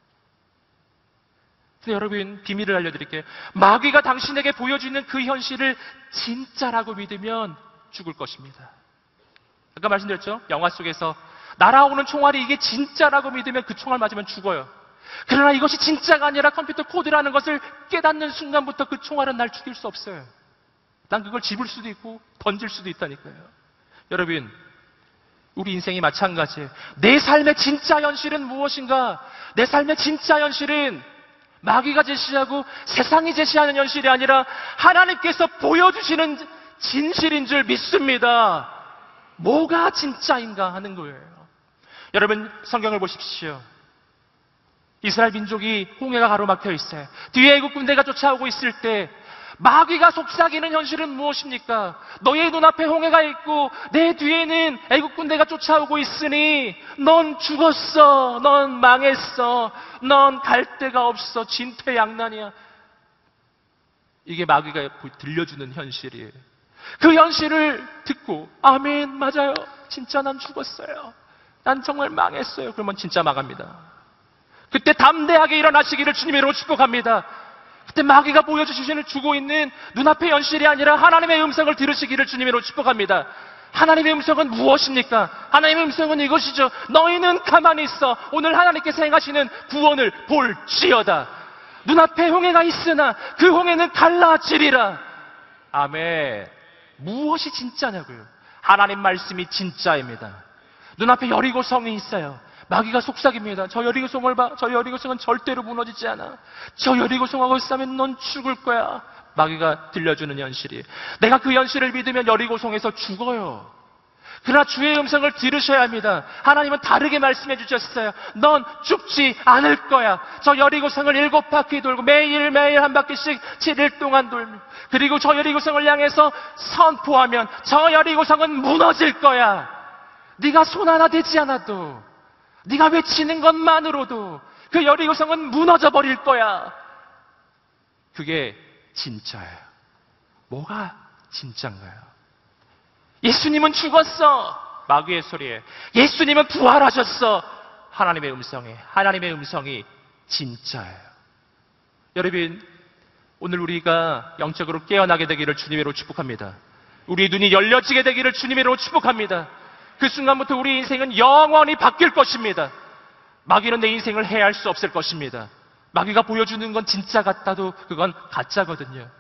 근데 여러분, 비밀을 알려드릴게요. 마귀가 당신에게 보여주는 그 현실을 진짜라고 믿으면 죽을 것입니다. 아까 말씀드렸죠? 영화 속에서 날아오는 총알이 이게 진짜라고 믿으면 그 총알 맞으면 죽어요. 그러나 이것이 진짜가 아니라 컴퓨터 코드라는 것을 깨닫는 순간부터 그 총알은 날 죽일 수 없어요. 난 그걸 집을 수도 있고 던질 수도 있다니까요. 여러분, 우리 인생이 마찬가지예요. 내 삶의 진짜 현실은 무엇인가? 내 삶의 진짜 현실은 마귀가 제시하고 세상이 제시하는 현실이 아니라 하나님께서 보여주시는 진실인 줄 믿습니다. 뭐가 진짜인가 하는 거예요. 여러분, 성경을 보십시오. 이스라엘 민족이 홍해가 가로막혀 있어요. 뒤에 애국 군대가 쫓아오고 있을 때 마귀가 속삭이는 현실은 무엇입니까? 너의 눈앞에 홍해가 있고 내 뒤에는 애국 군대가 쫓아오고 있으니 넌 죽었어. 넌 망했어. 넌 갈 데가 없어. 진퇴양난이야. 이게 마귀가 들려주는 현실이에요. 그 현실을 듣고 아멘, 맞아요. 진짜 난 죽었어요. 난 정말 망했어요. 그러면 진짜 망합니다. 그때 담대하게 일어나시기를 주님으로 축복합니다. 그때 마귀가 보여주시는 주고 있는 눈앞의 현실이 아니라 하나님의 음성을 들으시기를 주님으로 축복합니다. 하나님의 음성은 무엇입니까? 하나님의 음성은 이것이죠. 너희는 가만히 있어. 오늘 하나님께서 행하시는 구원을 볼지어다. 눈앞에 홍해가 있으나 그 홍해는 갈라지리라. 아멘. 무엇이 진짜냐고요? 하나님 말씀이 진짜입니다. 눈앞에 여리고성이 있어요. 마귀가 속삭입니다. 저 여리고성을 봐. 저 여리고성은 절대로 무너지지 않아. 저 여리고성하고 싸우면 넌 죽을 거야. 마귀가 들려주는 현실이. 내가 그 현실을 믿으면 여리고성에서 죽어요. 그러나 주의 음성을 들으셔야 합니다. 하나님은 다르게 말씀해 주셨어요. 넌 죽지 않을 거야. 저 여리고성을 일곱 바퀴 돌고 매일매일 한 바퀴씩 칠 일 동안 돌며 그리고 저 여리고성을 향해서 선포하면 저 여리고성은 무너질 거야. 네가 손 하나 대지 않아도, 네가 외치는 것만으로도 그 여리고성은 무너져 버릴 거야. 그게 진짜예요. 뭐가 진짜인가요? 예수님은 죽었어. 마귀의 소리에. 예수님은 부활하셨어. 하나님의 음성에. 하나님의 음성이 진짜예요. 여러분, 오늘 우리가 영적으로 깨어나게 되기를 주님으로 축복합니다. 우리 눈이 열려지게 되기를 주님으로 축복합니다. 그 순간부터 우리 인생은 영원히 바뀔 것입니다. 마귀는 내 인생을 해할 수 없을 것입니다. 마귀가 보여주는 건 진짜 같아도 그건 가짜거든요.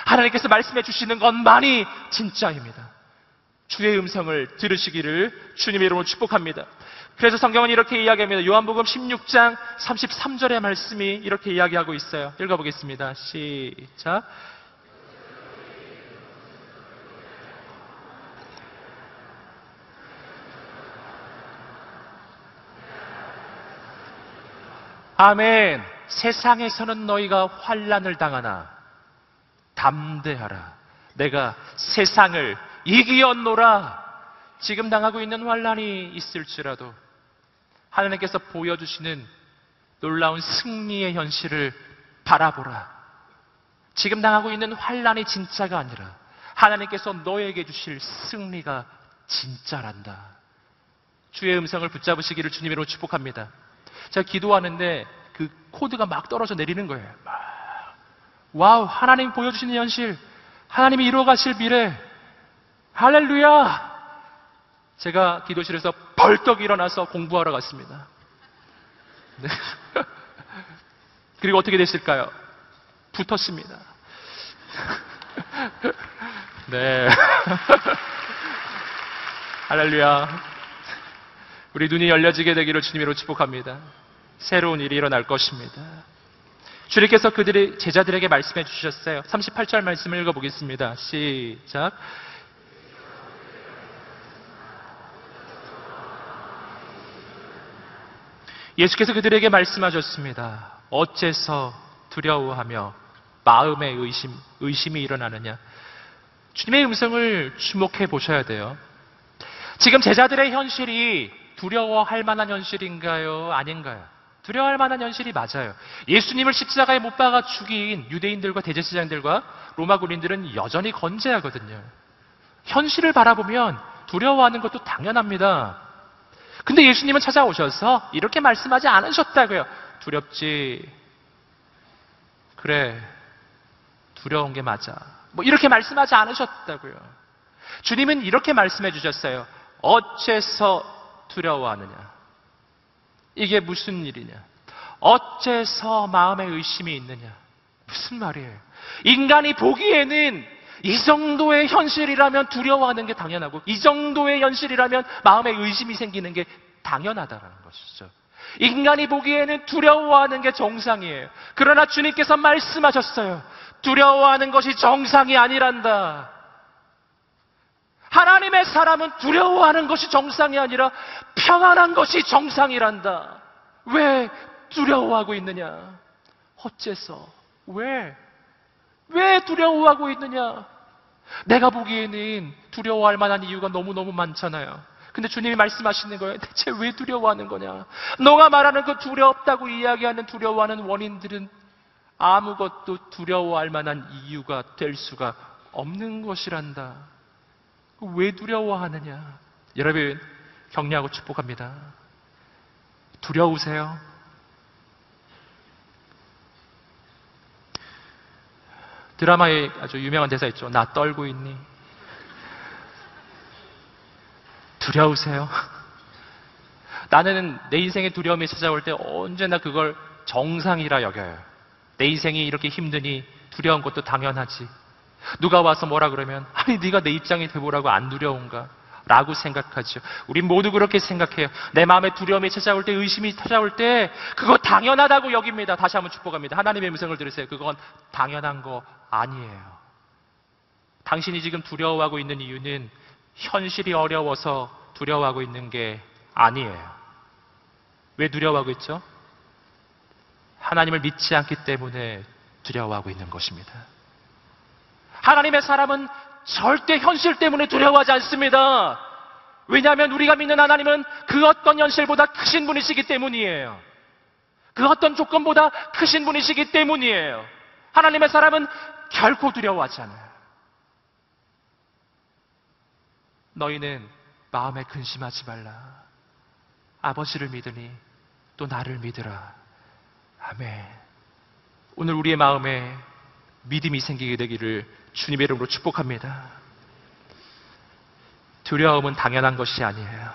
하나님께서 말씀해 주시는 것만이 진짜입니다. 주의 음성을 들으시기를 주님의 이름으로 축복합니다. 그래서 성경은 이렇게 이야기합니다. 요한복음 십육 장 삼십삼 절의 말씀이 이렇게 이야기하고 있어요. 읽어보겠습니다. 시작. 아멘. 세상에서는 너희가 환난을 당하나 담대하라. 내가 세상을 이기었노라. 지금 당하고 있는 환난이 있을지라도 하나님께서 보여주시는 놀라운 승리의 현실을 바라보라. 지금 당하고 있는 환난이 진짜가 아니라 하나님께서 너에게 주실 승리가 진짜란다. 주의 음성을 붙잡으시기를 주님으로 축복합니다. 제가 기도하는데 그 코드가 막 떨어져 내리는 거예요. 막. 와우, 하나님 보여주시는 현실, 하나님이 이루어가실 미래, 할렐루야. 제가 기도실에서 벌떡 일어나서 공부하러 갔습니다. 네. 그리고 어떻게 됐을까요? 붙었습니다. 네. 할렐루야. 우리 눈이 열려지게 되기를 주님으로 축복합니다. 새로운 일이 일어날 것입니다. 주님께서 그들의 제자들에게 말씀해 주셨어요. 삼십팔 절 말씀을 읽어보겠습니다. 시작. 예수께서 그들에게 말씀하셨습니다. 어째서 두려워하며 마음의 의심, 의심이 일어나느냐. 주님의 음성을 주목해 보셔야 돼요. 지금 제자들의 현실이 두려워할 만한 현실인가요? 아닌가요? 두려워할 만한 현실이 맞아요. 예수님을 십자가에 못 박아 죽인 유대인들과 대제사장들과 로마 군인들은 여전히 건재하거든요. 현실을 바라보면 두려워하는 것도 당연합니다. 근데 예수님은 찾아오셔서 이렇게 말씀하지 않으셨다고요. 두렵지. 그래. 두려운 게 맞아. 뭐 이렇게 말씀하지 않으셨다고요. 주님은 이렇게 말씀해 주셨어요. 어째서 두려워하느냐? 이게 무슨 일이냐? 어째서 마음에 의심이 있느냐? 무슨 말이에요? 인간이 보기에는 이 정도의 현실이라면 두려워하는 게 당연하고 이 정도의 현실이라면 마음에 의심이 생기는 게 당연하다는 것이죠. 인간이 보기에는 두려워하는 게 정상이에요. 그러나 주님께서 말씀하셨어요. 두려워하는 것이 정상이 아니란다. 하나님의 사람은 두려워하는 것이 정상이 아니라 평안한 것이 정상이란다. 왜 두려워하고 있느냐? 어째서? 왜? 왜 두려워하고 있느냐? 내가 보기에는 두려워할 만한 이유가 너무너무 많잖아요. 근데 주님이 말씀하시는 거예요. 대체 왜 두려워하는 거냐? 너가 말하는 그 두렵다고 이야기하는 두려워하는 원인들은 아무것도 두려워할 만한 이유가 될 수가 없는 것이란다. 왜 두려워하느냐? 여러분, 격려하고 축복합니다. 두려우세요? 드라마에 아주 유명한 대사 있죠. 나 떨고 있니? 두려우세요? 나는 내 인생의 두려움이 찾아올 때 언제나 그걸 정상이라 여겨요. 내 인생이 이렇게 힘드니 두려운 것도 당연하지. 누가 와서 뭐라 그러면 아니 네가 내 입장이 돼보라고 안 두려운가? 라고 생각하죠. 우리 모두 그렇게 생각해요. 내 마음에 두려움이 찾아올 때, 의심이 찾아올 때 그거 당연하다고 여깁니다. 다시 한번 축복합니다. 하나님의 음성을 들으세요. 그건 당연한 거 아니에요. 당신이 지금 두려워하고 있는 이유는 현실이 어려워서 두려워하고 있는 게 아니에요. 왜 두려워하고 있죠? 하나님을 믿지 않기 때문에 두려워하고 있는 것입니다. 하나님의 사람은 절대 현실 때문에 두려워하지 않습니다. 왜냐하면 우리가 믿는 하나님은 그 어떤 현실보다 크신 분이시기 때문이에요. 그 어떤 조건보다 크신 분이시기 때문이에요. 하나님의 사람은 결코 두려워하지 않아요. 너희는 마음에 근심하지 말라. 아버지를 믿으니 또 나를 믿으라. 아멘. 오늘 우리의 마음에 믿음이 생기게 되기를 주님의 이름으로 축복합니다. 두려움은 당연한 것이 아니에요.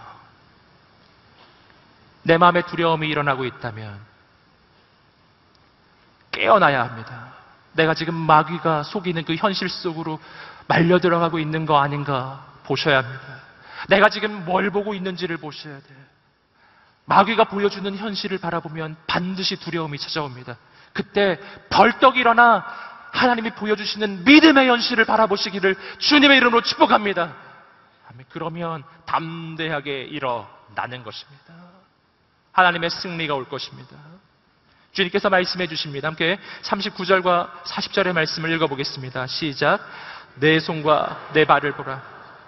내 마음에 두려움이 일어나고 있다면 깨어나야 합니다. 내가 지금 마귀가 속이는 그 현실 속으로 말려 들어가고 있는 거 아닌가 보셔야 합니다. 내가 지금 뭘 보고 있는지를 보셔야 돼요. 마귀가 보여주는 현실을 바라보면 반드시 두려움이 찾아옵니다. 그때 벌떡 일어나 하나님이 보여주시는 믿음의 현실을 바라보시기를 주님의 이름으로 축복합니다. 그러면 담대하게 일어나는 것입니다. 하나님의 승리가 올 것입니다. 주님께서 말씀해 주십니다. 함께 삼십구 절과 사십 절의 말씀을 읽어보겠습니다. 시작. 내 손과 내 발을 보라.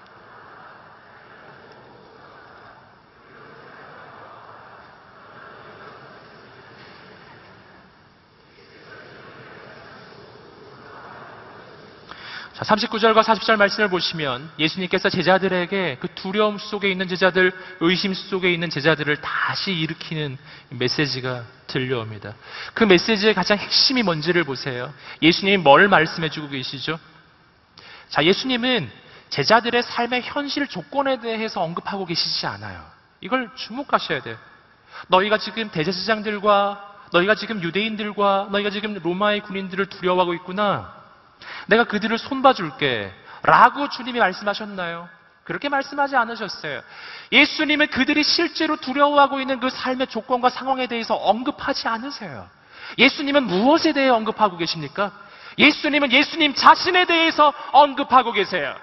자, 삼십구 절과 사십 절 말씀을 보시면 예수님께서 제자들에게 그 두려움 속에 있는 제자들, 의심 속에 있는 제자들을 다시 일으키는 메시지가 들려옵니다. 그 메시지의 가장 핵심이 뭔지를 보세요. 예수님이 뭘 말씀해 주고 계시죠? 자, 예수님은 제자들의 삶의 현실 조건에 대해서 언급하고 계시지 않아요. 이걸 주목하셔야 돼요. 너희가 지금 대제사장들과 너희가 지금 유대인들과 너희가 지금 로마의 군인들을 두려워하고 있구나. 내가 그들을 손봐줄게 라고 주님이 말씀하셨나요? 그렇게 말씀하지 않으셨어요. 예수님은 그들이 실제로 두려워하고 있는 그 삶의 조건과 상황에 대해서 언급하지 않으세요. 예수님은 무엇에 대해 언급하고 계십니까? 예수님은 예수님 자신에 대해서 언급하고 계세요.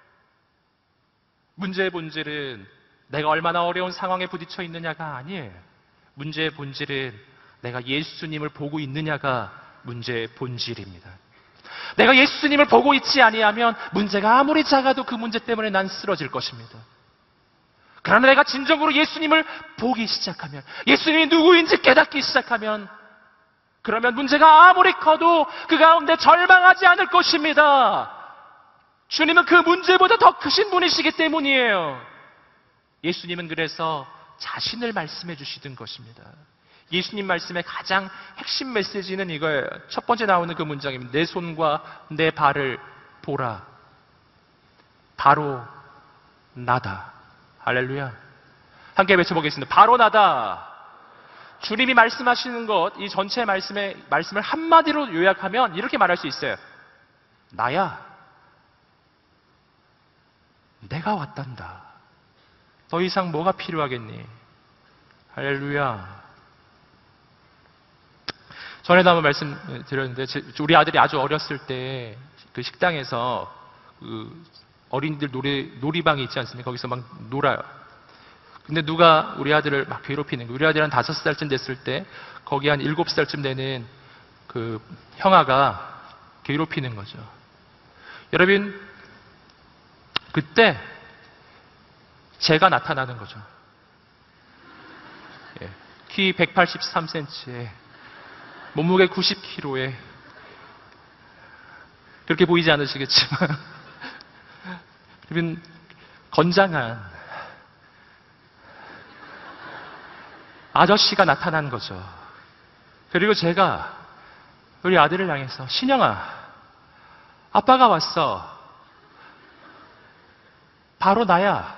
문제의 본질은 내가 얼마나 어려운 상황에 부딪혀 있느냐가 아니에요. 문제의 본질은 내가 예수님을 보고 있느냐가 문제의 본질입니다. 내가 예수님을 보고 있지 아니하면 문제가 아무리 작아도 그 문제 때문에 난 쓰러질 것입니다. 그러나 내가 진정으로 예수님을 보기 시작하면, 예수님이 누구인지 깨닫기 시작하면, 그러면 문제가 아무리 커도 그 가운데 절망하지 않을 것입니다. 주님은 그 문제보다 더 크신 분이시기 때문이에요. 예수님은 그래서 자신을 말씀해 주시던 것입니다. 예수님 말씀의 가장 핵심 메시지는 이거예요. 첫 번째 나오는 그 문장입니다. 내 손과 내 발을 보라. 바로 나다. 할렐루야. 함께 외쳐보겠습니다. 바로 나다. 주님이 말씀하시는 것, 이 전체 말씀의 말씀을 한마디로 요약하면 이렇게 말할 수 있어요. 나야. 내가 왔단다. 더 이상 뭐가 필요하겠니? 할렐루야. 전에도 한번 말씀드렸는데 우리 아들이 아주 어렸을 때 그 식당에서 그 어린이들 놀이, 놀이방이 있지 않습니까? 거기서 막 놀아요. 근데 누가 우리 아들을 막 괴롭히는 거예요. 우리 아들이 한 다섯 살쯤 됐을 때 거기 한 일곱 살쯤 되는 그 형아가 괴롭히는 거죠. 여러분, 그때 제가 나타나는 거죠. 예, 키 백팔십삼 센티미터에 몸무게 구십 킬로그램에 그렇게 보이지 않으시겠지만 여러분, 건장한 아저씨가 나타난 거죠. 그리고 제가 우리 아들을 향해서 신영아, 아빠가 왔어. 바로 나야.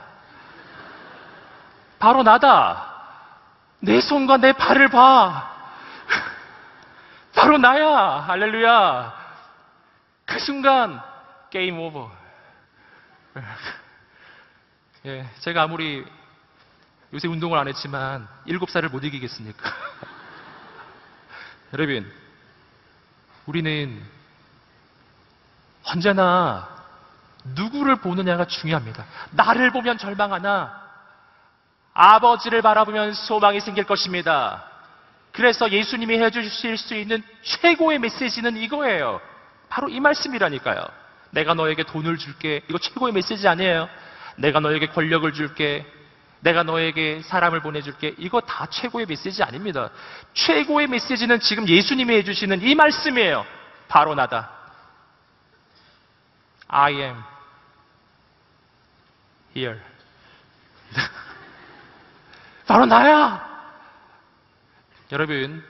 바로 나다. 내 손과 내 발을 봐. 바로 나야. 할렐루야. 그 순간 게임 오버. 예, 제가 아무리 요새 운동을 안 했지만 일곱 살을 못 이기겠습니까? 여러분, 우리는 언제나 누구를 보느냐가 중요합니다. 나를 보면 절망하나 아버지를 바라보면 소망이 생길 것입니다. 그래서 예수님이 해주실 수 있는 최고의 메시지는 이거예요. 바로 이 말씀이라니까요. 내가 너에게 돈을 줄게. 이거 최고의 메시지 아니에요? 내가 너에게 권력을 줄게. 내가 너에게 사람을 보내줄게. 이거 다 최고의 메시지 아닙니다. 최고의 메시지는 지금 예수님이 해주시는 이 말씀이에요. 바로 나다. I am here. 바로 나야. 여러분,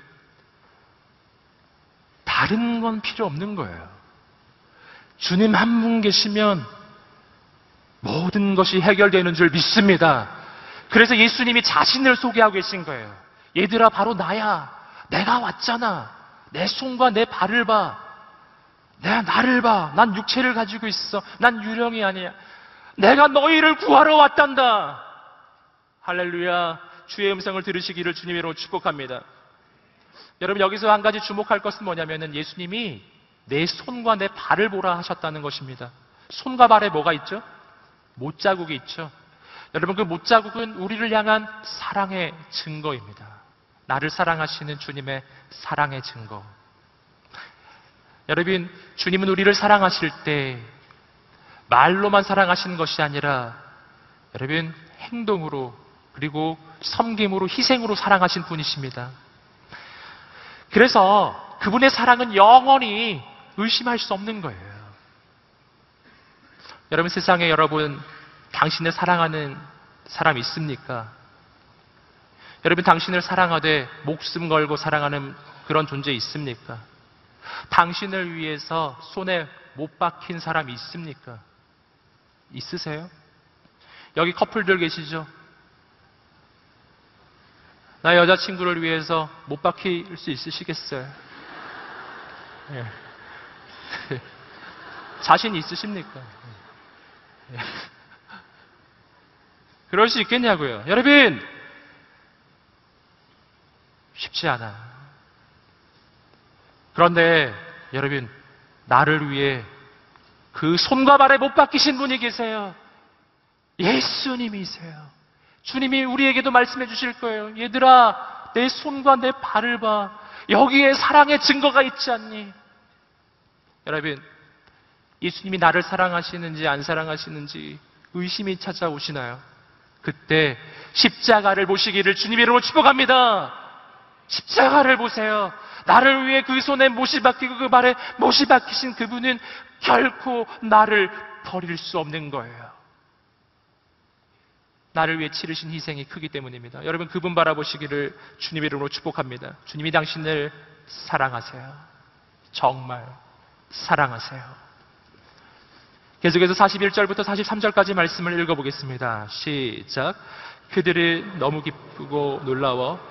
다른 건 필요 없는 거예요. 주님 한 분 계시면 모든 것이 해결되는 줄 믿습니다. 그래서 예수님이 자신을 소개하고 계신 거예요. 얘들아, 바로 나야. 내가 왔잖아. 내 손과 내 발을 봐. 내가 나를 봐. 난 육체를 가지고 있어. 난 유령이 아니야. 내가 너희를 구하러 왔단다. 할렐루야. 주의 음성을 들으시기를 주님의 이름으로 축복합니다. 여러분, 여기서 한 가지 주목할 것은 뭐냐면은 예수님이 내 손과 내 발을 보라 하셨다는 것입니다. 손과 발에 뭐가 있죠? 못자국이 있죠. 여러분, 그 못자국은 우리를 향한 사랑의 증거입니다. 나를 사랑하시는 주님의 사랑의 증거. 여러분, 주님은 우리를 사랑하실 때 말로만 사랑하시는 것이 아니라 여러분, 행동으로, 그리고 섬김으로, 희생으로 사랑하신 분이십니다. 그래서 그분의 사랑은 영원히 의심할 수 없는 거예요. 여러분, 세상에 여러분 당신을 사랑하는 사람 있습니까? 여러분, 당신을 사랑하되 목숨 걸고 사랑하는 그런 존재 있습니까? 당신을 위해서 손에 못 박힌 사람 있습니까? 있으세요? 여기 커플들 계시죠? 나 여자친구를 위해서 못 박힐 수 있으시겠어요? 예. 자신 있으십니까? 예. 그럴 수 있겠냐고요. 여러분, 쉽지 않아. 그런데 여러분, 나를 위해 그 손과 발에 못 박히신 분이 계세요. 예수님이세요. 주님이 우리에게도 말씀해 주실 거예요. 얘들아, 내 손과 내 발을 봐. 여기에 사랑의 증거가 있지 않니? 여러분, 예수님이 나를 사랑하시는지 안 사랑하시는지 의심이 찾아오시나요? 그때 십자가를 보시기를 주님의 이름으로 축복합니다. 십자가를 보세요. 나를 위해 그 손에 못이 박히고 그 발에 못이 박히신 그분은 결코 나를 버릴 수 없는 거예요. 나를 위해 치르신 희생이 크기 때문입니다. 여러분, 그분 바라보시기를 주님의 이름으로 축복합니다. 주님이 당신을 사랑하세요. 정말 사랑하세요. 계속해서 사십일 절부터 사십삼 절까지 말씀을 읽어보겠습니다. 시작. 그들이 너무 기쁘고 놀라워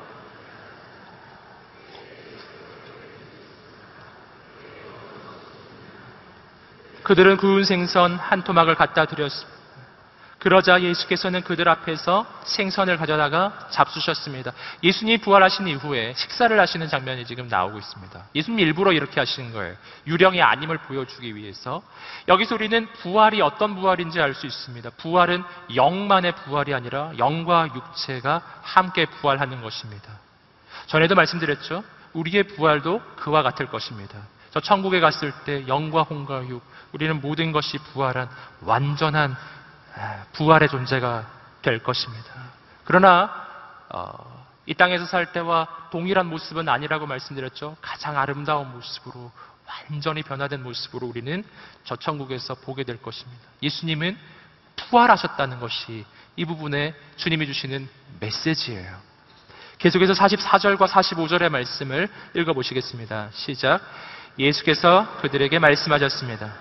그들은 구운 생선 한 토막을 갖다 드렸습니다. 그러자 예수께서는 그들 앞에서 생선을 가져다가 잡수셨습니다. 예수님이 부활하신 이후에 식사를 하시는 장면이 지금 나오고 있습니다. 예수님이 일부러 이렇게 하시는 거예요. 유령이 아님을 보여주기 위해서. 여기서 우리는 부활이 어떤 부활인지 알 수 있습니다. 부활은 영만의 부활이 아니라 영과 육체가 함께 부활하는 것입니다. 전에도 말씀드렸죠. 우리의 부활도 그와 같을 것입니다. 저 천국에 갔을 때 영과 혼과 육, 우리는 모든 것이 부활한 완전한 부활의 존재가 될 것입니다. 그러나 어, 이 땅에서 살 때와 동일한 모습은 아니라고 말씀드렸죠. 가장 아름다운 모습으로, 완전히 변화된 모습으로 우리는 저 천국에서 보게 될 것입니다. 예수님은 부활하셨다는 것이 이 부분에 주님이 주시는 메시지예요. 계속해서 사십사 절과 사십오 절의 말씀을 읽어보시겠습니다. 시작. 예수께서 그들에게 말씀하셨습니다.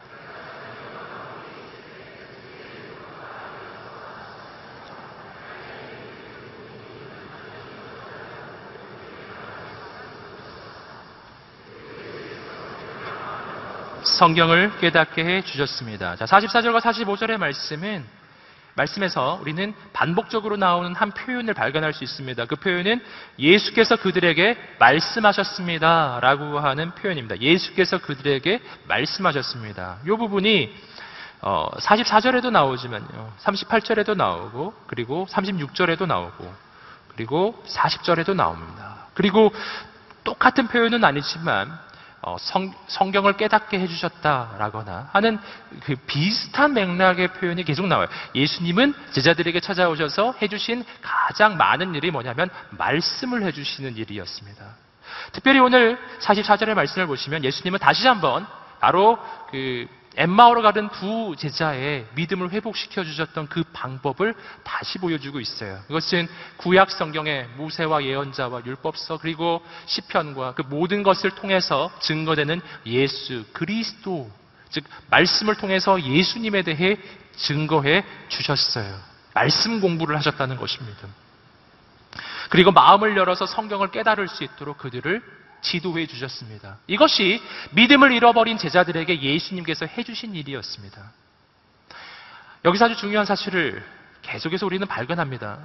성경을 깨닫게 해 주셨습니다. 자, 사십사 절과 사십오 절의 말씀은 말씀에서 우리는 반복적으로 나오는 한 표현을 발견할 수 있습니다. 그 표현은 예수께서 그들에게 말씀하셨습니다 라고 하는 표현입니다. 예수께서 그들에게 말씀하셨습니다. 이 부분이 어, 사십사 절에도 나오지만요, 삼십팔 절에도 나오고, 그리고 삼십육 절에도 나오고, 그리고 사십 절에도 나옵니다. 그리고 똑같은 표현은 아니지만 어, 성, 성경을 깨닫게 해주셨다라거나 하는 그 비슷한 맥락의 표현이 계속 나와요. 예수님은 제자들에게 찾아오셔서 해주신 가장 많은 일이 뭐냐면 말씀을 해주시는 일이었습니다. 특별히 오늘 사십사 절의 말씀을 보시면 예수님은 다시 한번 바로 그 엠마오로 가는 두 제자의 믿음을 회복시켜 주셨던 그 방법을 다시 보여주고 있어요. 그것은 구약 성경의 모세와 예언자와 율법서, 그리고 시편과 그 모든 것을 통해서 증거되는 예수 그리스도, 즉 말씀을 통해서 예수님에 대해 증거해 주셨어요. 말씀 공부를 하셨다는 것입니다. 그리고 마음을 열어서 성경을 깨달을 수 있도록 그들을 지도해 주셨습니다. 이것이 믿음을 잃어버린 제자들에게 예수님께서 해주신 일이었습니다. 여기서 아주 중요한 사실을 계속해서 우리는 발견합니다.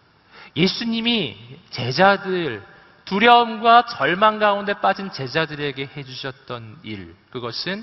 예수님이 제자들, 두려움과 절망 가운데 빠진 제자들에게 해주셨던 일, 그것은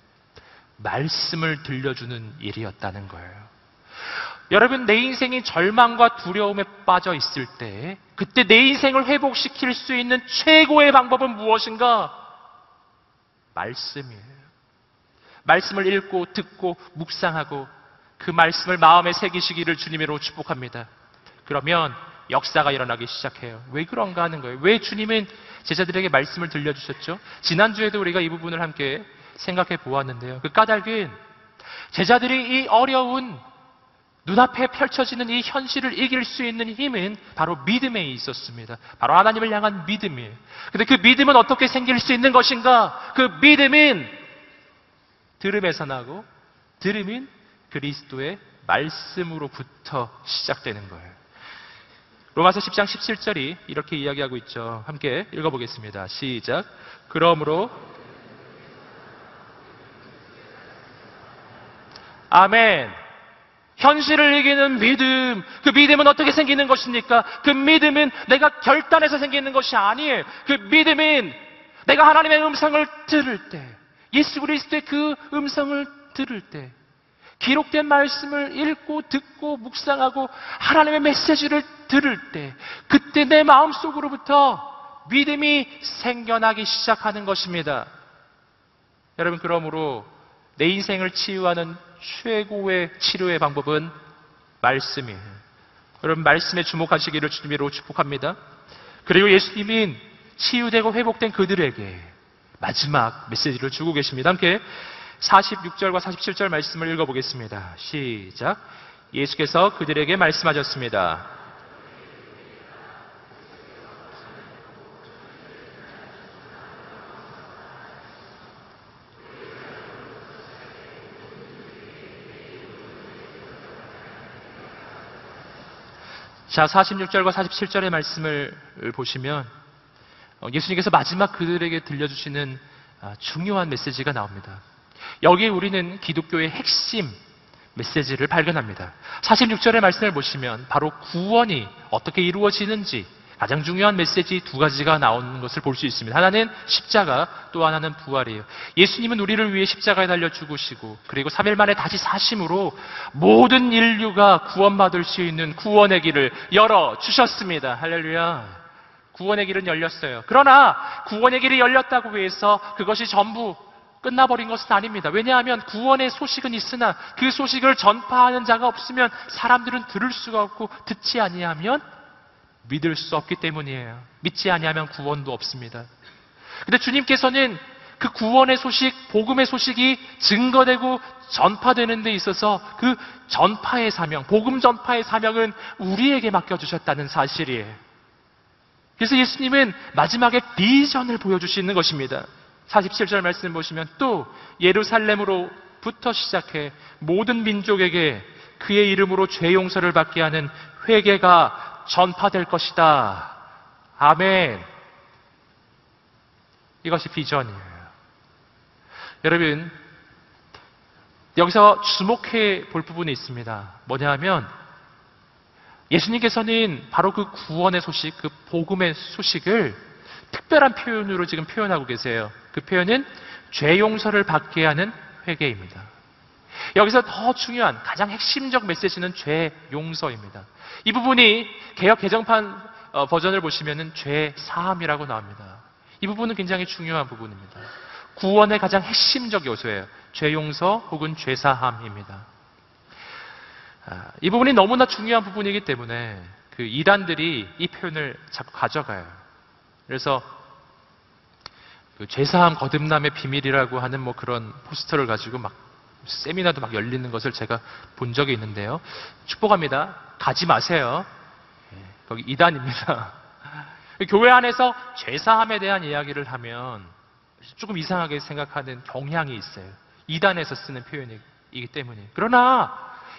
말씀을 들려주는 일이었다는 거예요. 여러분, 내 인생이 절망과 두려움에 빠져 있을 때 그때 내 인생을 회복시킬 수 있는 최고의 방법은 무엇인가? 말씀이에요. 말씀을 읽고 듣고 묵상하고 그 말씀을 마음에 새기시기를 주님으로 축복합니다. 그러면 역사가 일어나기 시작해요. 왜 그런가 하는 거예요. 왜 주님은 제자들에게 말씀을 들려주셨죠? 지난주에도 우리가 이 부분을 함께 생각해 보았는데요. 그 까닭은 제자들이 이 어려운 눈앞에 펼쳐지는 이 현실을 이길 수 있는 힘은 바로 믿음에 있었습니다. 바로 하나님을 향한 믿음이에요. 근데 그 믿음은 어떻게 생길 수 있는 것인가? 그 믿음은 들음에서 나고 들음은 그리스도의 말씀으로부터 시작되는 거예요. 로마서 십 장 십칠 절이 이렇게 이야기하고 있죠. 함께 읽어보겠습니다. 시작. 그러므로 아멘. 현실을 이기는 믿음. 그 믿음은 어떻게 생기는 것입니까? 그 믿음은 내가 결단해서 생기는 것이 아니에요. 그 믿음은 내가 하나님의 음성을 들을 때, 예수 그리스도의 그 음성을 들을 때, 기록된 말씀을 읽고 듣고 묵상하고 하나님의 메시지를 들을 때, 그때 내 마음속으로부터 믿음이 생겨나기 시작하는 것입니다. 여러분, 그러므로 내 인생을 치유하는 최고의 치료의 방법은 말씀이에요. 여러분, 말씀에 주목하시기를 주님으로 축복합니다. 그리고 예수님은 치유되고 회복된 그들에게 마지막 메시지를 주고 계십니다. 함께 사십육 절과 사십칠 절 말씀을 읽어보겠습니다. 시작. 예수께서 그들에게 말씀하셨습니다. 자, 사십육 절과 사십칠 절의 말씀을 보시면 예수님께서 마지막 그들에게 들려주시는 중요한 메시지가 나옵니다. 여기에 우리는 기독교의 핵심 메시지를 발견합니다. 사십육 절의 말씀을 보시면 바로 구원이 어떻게 이루어지는지 가장 중요한 메시지 두 가지가 나오는 것을 볼 수 있습니다. 하나는 십자가, 또 하나는 부활이에요. 예수님은 우리를 위해 십자가에 달려 죽으시고 그리고 삼 일 만에 다시 사심으로 모든 인류가 구원받을 수 있는 구원의 길을 열어주셨습니다. 할렐루야. 구원의 길은 열렸어요. 그러나 구원의 길이 열렸다고 해서 그것이 전부 끝나버린 것은 아닙니다. 왜냐하면 구원의 소식은 있으나 그 소식을 전파하는 자가 없으면 사람들은 들을 수가 없고 듣지 아니하면 믿을 수 없기 때문이에요. 믿지 아니하면 구원도 없습니다. 근데 주님께서는 그 구원의 소식, 복음의 소식이 증거되고 전파되는 데 있어서 그 전파의 사명, 복음 전파의 사명은 우리에게 맡겨주셨다는 사실이에요. 그래서 예수님은 마지막에 비전을 보여주시는 것입니다. 사십칠 절 말씀 보시면 또 예루살렘으로부터 시작해 모든 민족에게 그의 이름으로 죄 용서를 받게 하는 회개가 전파될 것이다. 아멘. 이것이 비전이에요. 여러분, 여기서 주목해 볼 부분이 있습니다. 뭐냐 하면 예수님께서는 바로 그 구원의 소식, 그 복음의 소식을 특별한 표현으로 지금 표현하고 계세요. 그 표현은 죄 용서를 받게 하는 회개입니다. 여기서 더 중요한 가장 핵심적 메시지는 죄 용서입니다. 이 부분이 개역 개정판 버전을 보시면은 죄 사함이라고 나옵니다. 이 부분은 굉장히 중요한 부분입니다. 구원의 가장 핵심적 요소예요. 죄 용서 혹은 죄 사함입니다. 이 부분이 너무나 중요한 부분이기 때문에 그 이단들이 이 표현을 자꾸 가져가요. 그래서 그 죄사함 거듭남의 비밀이라고 하는 뭐 그런 포스터를 가지고 막 세미나도 막 열리는 것을 제가 본 적이 있는데요. 축복합니다. 가지 마세요. 거기 이단입니다. 교회 안에서 죄사함에 대한 이야기를 하면 조금 이상하게 생각하는 경향이 있어요. 이단에서 쓰는 표현이기 때문에. 그러나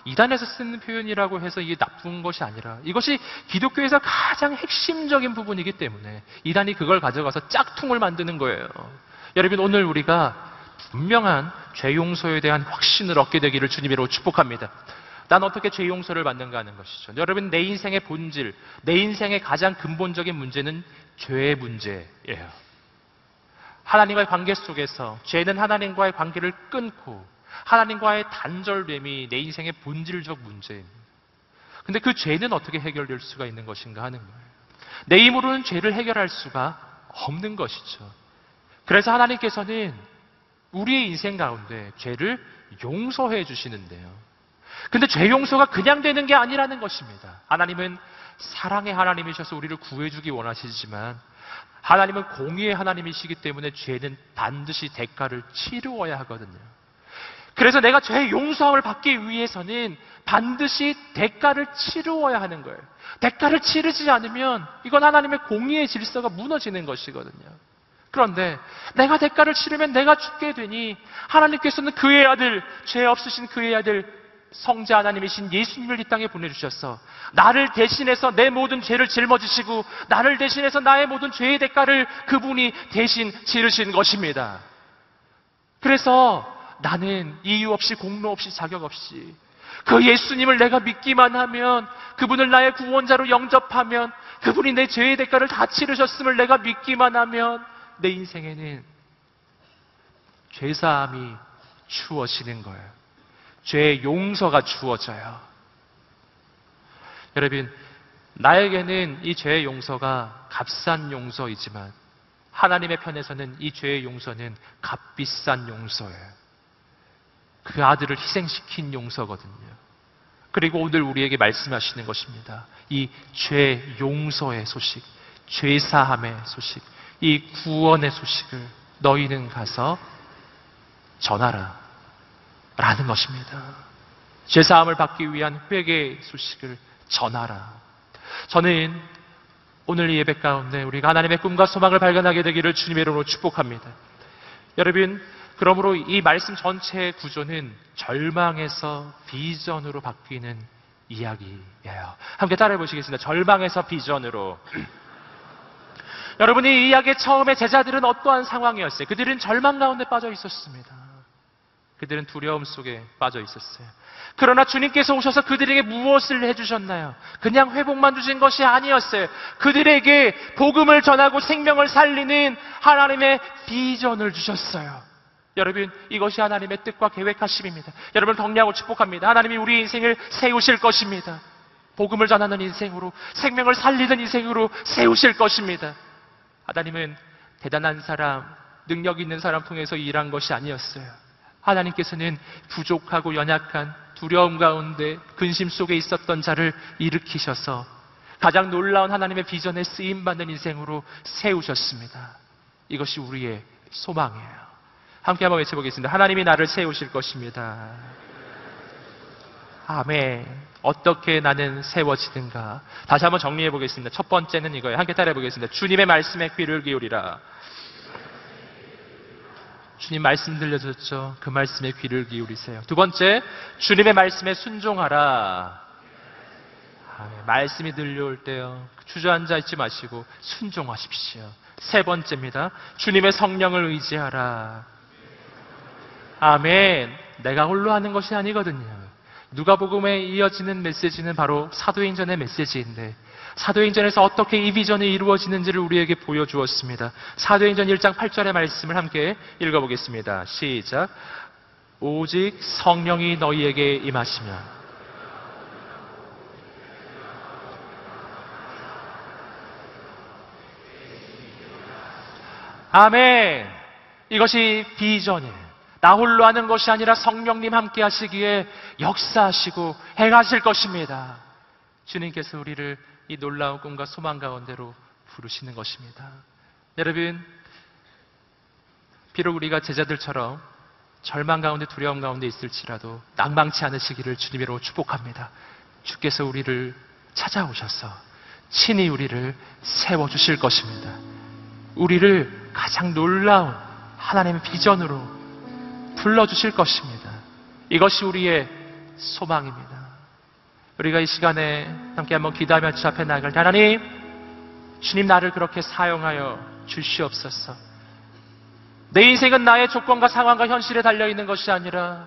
이단에서 쓰는 표현이라고 해서 이게 나쁜 것이 아니라 이것이 기독교에서 가장 핵심적인 부분이기 때문에 이단이 그걸 가져가서 짝퉁을 만드는 거예요. 여러분, 오늘 우리가 분명한 죄 용서에 대한 확신을 얻게 되기를 주님으로 축복합니다. 난 어떻게 죄 용서를 받는가 하는 것이죠. 여러분, 내 인생의 본질, 내 인생의 가장 근본적인 문제는 죄의 문제예요. 하나님과의 관계 속에서 죄는 하나님과의 관계를 끊고 하나님과의 단절됨이 내 인생의 본질적 문제입니다. 근데 그 죄는 어떻게 해결될 수가 있는 것인가 하는 거예요. 내 힘으로는 죄를 해결할 수가 없는 것이죠. 그래서 하나님께서는 우리의 인생 가운데 죄를 용서해 주시는데요. 근데 죄 용서가 그냥 되는 게 아니라는 것입니다. 하나님은 사랑의 하나님이셔서 우리를 구해주기 원하시지만 하나님은 공의의 하나님이시기 때문에 죄는 반드시 대가를 치루어야 하거든요. 그래서 내가 죄 용서함을 받기 위해서는 반드시 대가를 치루어야 하는 거예요. 대가를 치르지 않으면 이건 하나님의 공의의 질서가 무너지는 것이거든요. 그런데 내가 대가를 치르면 내가 죽게 되니 하나님께서는 그의 아들, 죄 없으신 그의 아들 성자 하나님이신 예수님을 이 땅에 보내주셔서 나를 대신해서 내 모든 죄를 짊어지시고 나를 대신해서 나의 모든 죄의 대가를 그분이 대신 치르신 것입니다. 그래서 나는 이유 없이 공로 없이 자격 없이 그 예수님을 내가 믿기만 하면, 그분을 나의 구원자로 영접하면, 그분이 내 죄의 대가를 다 치르셨음을 내가 믿기만 하면 내 인생에는 죄사함이 주어지는 거예요. 죄의 용서가 주어져요. 여러분, 나에게는 이 죄의 용서가 값싼 용서이지만 하나님의 편에서는 이 죄의 용서는 값비싼 용서예요. 그 아들을 희생시킨 용서거든요. 그리고 오늘 우리에게 말씀하시는 것입니다. 이 죄 용서의 소식, 죄사함의 소식, 이 구원의 소식을 너희는 가서 전하라 라는 것입니다. 죄사함을 받기 위한 회개의 소식을 전하라. 저는 오늘 이 예배 가운데 우리가 하나님의 꿈과 소망을 발견하게 되기를 주님의 이름으로 축복합니다. 여러분, 그러므로 이 말씀 전체의 구조는 절망에서 비전으로 바뀌는 이야기예요. 함께 따라해 보시겠습니다. 절망에서 비전으로. 여러분이 이 이야기의 처음에 제자들은 어떠한 상황이었어요? 그들은 절망 가운데 빠져 있었습니다. 그들은 두려움 속에 빠져 있었어요. 그러나 주님께서 오셔서 그들에게 무엇을 해주셨나요? 그냥 회복만 주신 것이 아니었어요. 그들에게 복음을 전하고 생명을 살리는 하나님의 비전을 주셨어요. 여러분, 이것이 하나님의 뜻과 계획하심입니다. 여러분, 격려하고 축복합니다. 하나님이 우리 인생을 세우실 것입니다. 복음을 전하는 인생으로, 생명을 살리는 인생으로 세우실 것입니다. 하나님은 대단한 사람, 능력 있는 사람 통해서 일한 것이 아니었어요. 하나님께서는 부족하고 연약한 두려움 가운데 근심 속에 있었던 자를 일으키셔서 가장 놀라운 하나님의 비전에 쓰임받는 인생으로 세우셨습니다. 이것이 우리의 소망이에요. 함께 한번 외쳐보겠습니다. 하나님이 나를 세우실 것입니다. 아멘. 어떻게 나는 세워지든가. 다시 한번 정리해 보겠습니다. 첫 번째는 이거예요. 함께 따라해 보겠습니다. 주님의 말씀에 귀를 기울이라. 주님 말씀 들려줬죠? 그 말씀에 귀를 기울이세요. 두 번째, 주님의 말씀에 순종하라. 아멘. 말씀이 들려올 때요, 주저앉아 있지 마시고 순종하십시오. 세 번째입니다. 주님의 성령을 의지하라. 아멘. 내가 홀로 하는 것이 아니거든요. 누가복음에 이어지는 메시지는 바로 사도행전의 메시지인데, 사도행전에서 어떻게 이 비전이 이루어지는지를 우리에게 보여주었습니다. 사도행전 일 장 팔 절의 말씀을 함께 읽어보겠습니다. 시작. 오직 성령이 너희에게 임하시면. 아멘. 이것이 비전이에요. 나 홀로 하는 것이 아니라 성령님 함께 하시기에 역사하시고 행하실 것입니다. 주님께서 우리를 이 놀라운 꿈과 소망 가운데로 부르시는 것입니다. 여러분, 비록 우리가 제자들처럼 절망 가운데 두려움 가운데 있을지라도 낭망치 않으시기를 주님으로 축복합니다. 주께서 우리를 찾아오셔서 친히 우리를 세워주실 것입니다. 우리를 가장 놀라운 하나님의 비전으로 불러주실 것입니다. 이것이 우리의 소망입니다. 우리가 이 시간에 함께 한번 기도하며 주 앞에 나갈 때, 하나님, 주님 나를 그렇게 사용하여 주시옵소서. 내 인생은 나의 조건과 상황과 현실에 달려있는 것이 아니라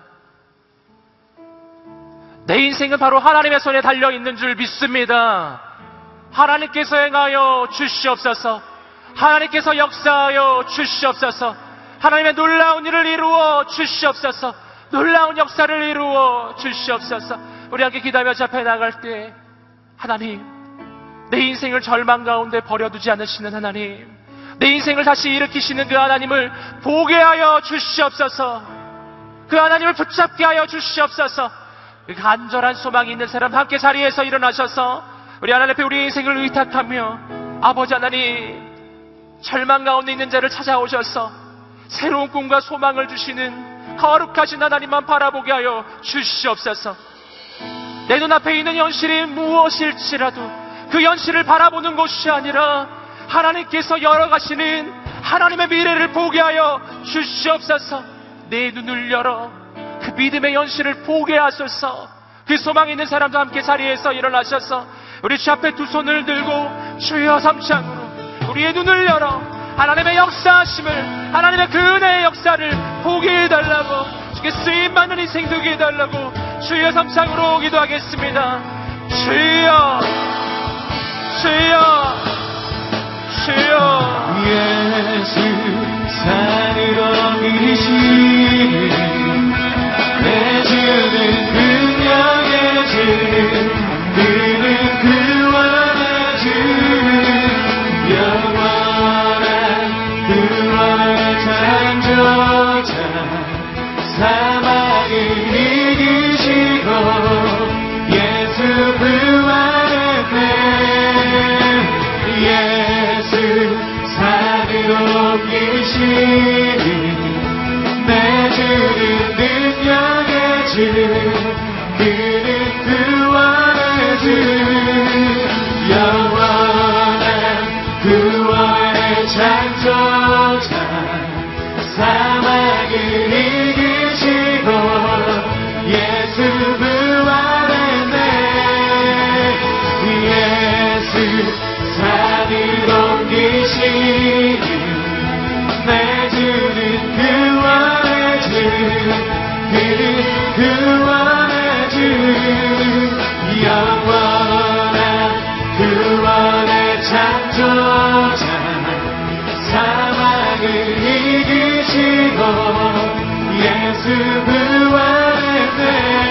내 인생은 바로 하나님의 손에 달려있는 줄 믿습니다. 하나님께서 행하여 주시옵소서. 하나님께서 역사하여 주시옵소서. 하나님의 놀라운 일을 이루어 주시옵소서. 놀라운 역사를 이루어 주시옵소서. 우리 함께 기도하며 주 앞에 나갈 때, 하나님, 내 인생을 절망 가운데 버려두지 않으시는 하나님, 내 인생을 다시 일으키시는 그 하나님을 보게 하여 주시옵소서. 그 하나님을 붙잡게 하여 주시옵소서. 그 간절한 소망이 있는 사람 함께 자리에서 일어나셔서 우리 하나님 앞에 우리 인생을 의탁하며, 아버지 하나님, 절망 가운데 있는 자를 찾아오셔서 새로운 꿈과 소망을 주시는 거룩하신 하나님만 바라보게 하여 주시옵소서. 내 눈앞에 있는 현실이 무엇일지라도 그 현실을 바라보는 것이 아니라 하나님께서 열어가시는 하나님의 미래를 보게 하여 주시옵소서. 내 눈을 열어 그 믿음의 현실을 보게 하소서. 그 소망이 있는 사람도 함께 자리에서 일어나셔서 우리 주 앞에 두 손을 들고 주여 삼창으로 우리의 눈을 열어 하나님의 역사하심을, 하나님의 그 은혜의 역사를 보게 해달라고, 주께 쓰임받는 인생 되게 해달라고 주여 삼창으로 기도하겠습니다. 주여, 주여, 주여.
예수 산으로 이르시니 내 주는 능력의 주, 그는 구원의 주, 영원한 구원의 창조자, 사망을 이기시고 예수 부활했네. 예수 산으로 옮기시니 내 주는 능력의 주, 그는 구원의 주, 영원한 구원의 창조자, 사망을 이기시고 예수 부활했네. 예수 산으로 옮기시니 내 주는 구원의 주, 그는 구원의 주, 영원한 구원의 창조자, 사망을 이기시고 예수 부활했네.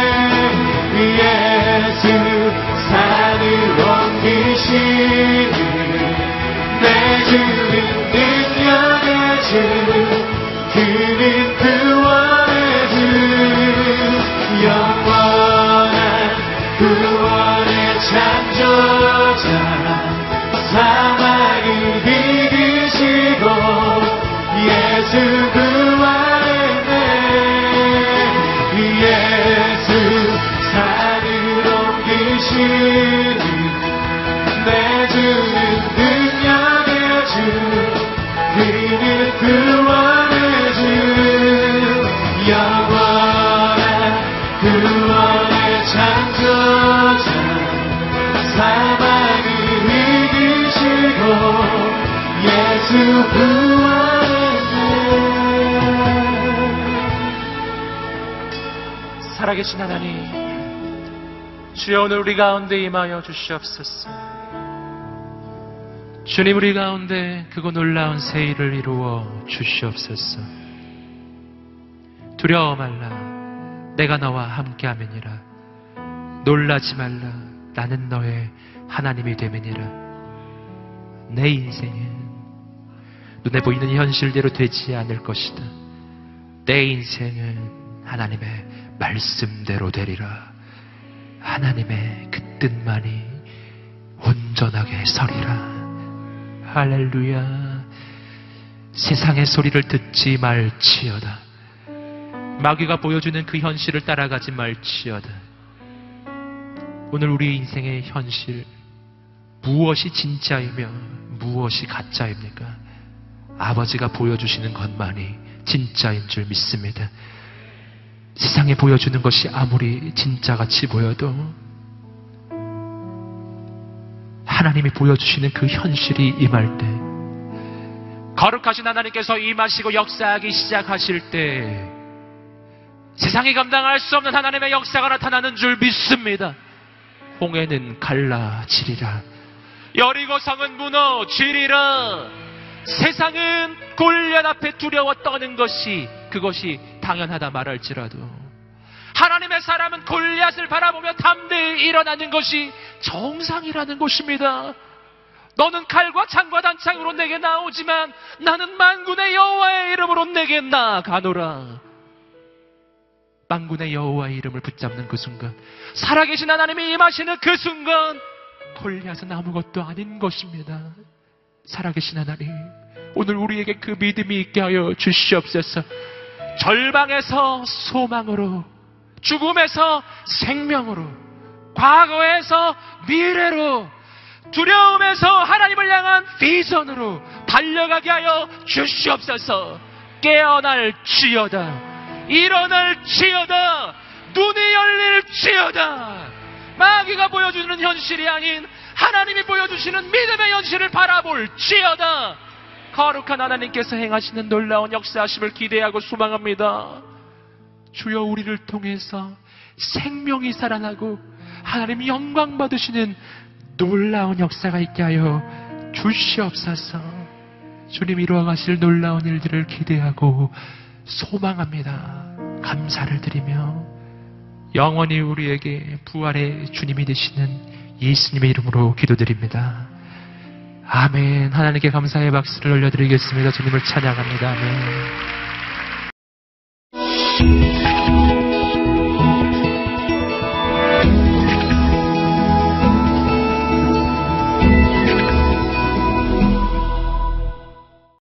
예수 산을 옮기시니 내 주는 능력의 주, 그는 구원의 주, 영원한 구원의 창조자, 사망을 이기시고 예수 부활했네. 예수 산을 옮기시니 내 주는 능력의 주, 그는 구원의 주, 영원한 구원의 창조자, 사망을 이기시고 예수 부활했네.
살아계신 하나님, 주여 오늘 우리 가운데 임하여 주시옵소서. 주님, 우리 가운데 그거 놀라운 새 일을 이루어 주시옵소서. 두려워 말라, 내가 너와 함께함이니라. 놀라지 말라, 나는 너의 하나님이 됨이니라. 내 인생은 눈에 보이는 현실대로 되지 않을 것이다. 내 인생은 하나님의 말씀대로 되리라. 하나님의 그 뜻만이 온전하게 서리라. 할렐루야. 세상의 소리를 듣지 말지어다. 마귀가 보여주는 그 현실을 따라가지 말지어다. 오늘 우리 인생의 현실, 무엇이 진짜이며 무엇이 가짜입니까? 아버지가 보여주시는 것만이 진짜인 줄 믿습니다. 세상에 보여주는 것이 아무리 진짜같이 보여도 하나님이 보여주시는 그 현실이 임할 때, 거룩하신 하나님께서 임하시고 역사하기 시작하실 때 세상이 감당할 수 없는 하나님의 역사가 나타나는 줄 믿습니다. 홍해는 갈라지리라. 여리고성은 무너지리라. 세상은 골리앗 앞에 두려워 떠는 것이, 그것이 당연하다 말할지라도 하나님의 사람은 골리앗을 바라보며 담대히 일어나는 것이 정상이라는 것입니다. 너는 칼과 창과 단창으로 내게 나오지만 나는 만군의 여호와의 이름으로 내게 나아가노라. 만군의 여호와의 이름을 붙잡는 그 순간, 살아계신 하나님이 임하시는 그 순간, 골리앗은 아무것도 아닌 것입니다. 살아계신 하나님, 오늘 우리에게 그 믿음이 있게 하여 주시옵소서. 절망에서 소망으로, 죽음에서 생명으로, 과거에서 미래로, 두려움에서 하나님을 향한 비전으로 달려가게 하여 주시옵소서. 깨어날지어다. 일어날지어다. 눈이 열릴지어다. 마귀가 보여주는 현실이 아닌 하나님이 보여주시는 믿음의 현실을 바라볼지어다. 거룩한 하나님께서 행하시는 놀라운 역사하심을 기대하고 소망합니다. 주여, 우리를 통해서 생명이 살아나고 하나님이 영광 받으시는 놀라운 역사가 있게 하여 주시옵소서. 주님 이루어가실 놀라운 일들을 기대하고 소망합니다. 감사를 드리며 영원히 우리에게 부활의 주님이 되시는 예수님의 이름으로 기도드립니다. 아멘. 하나님께 감사의 박수를 올려드리겠습니다. 주님을 찬양합니다. 아멘.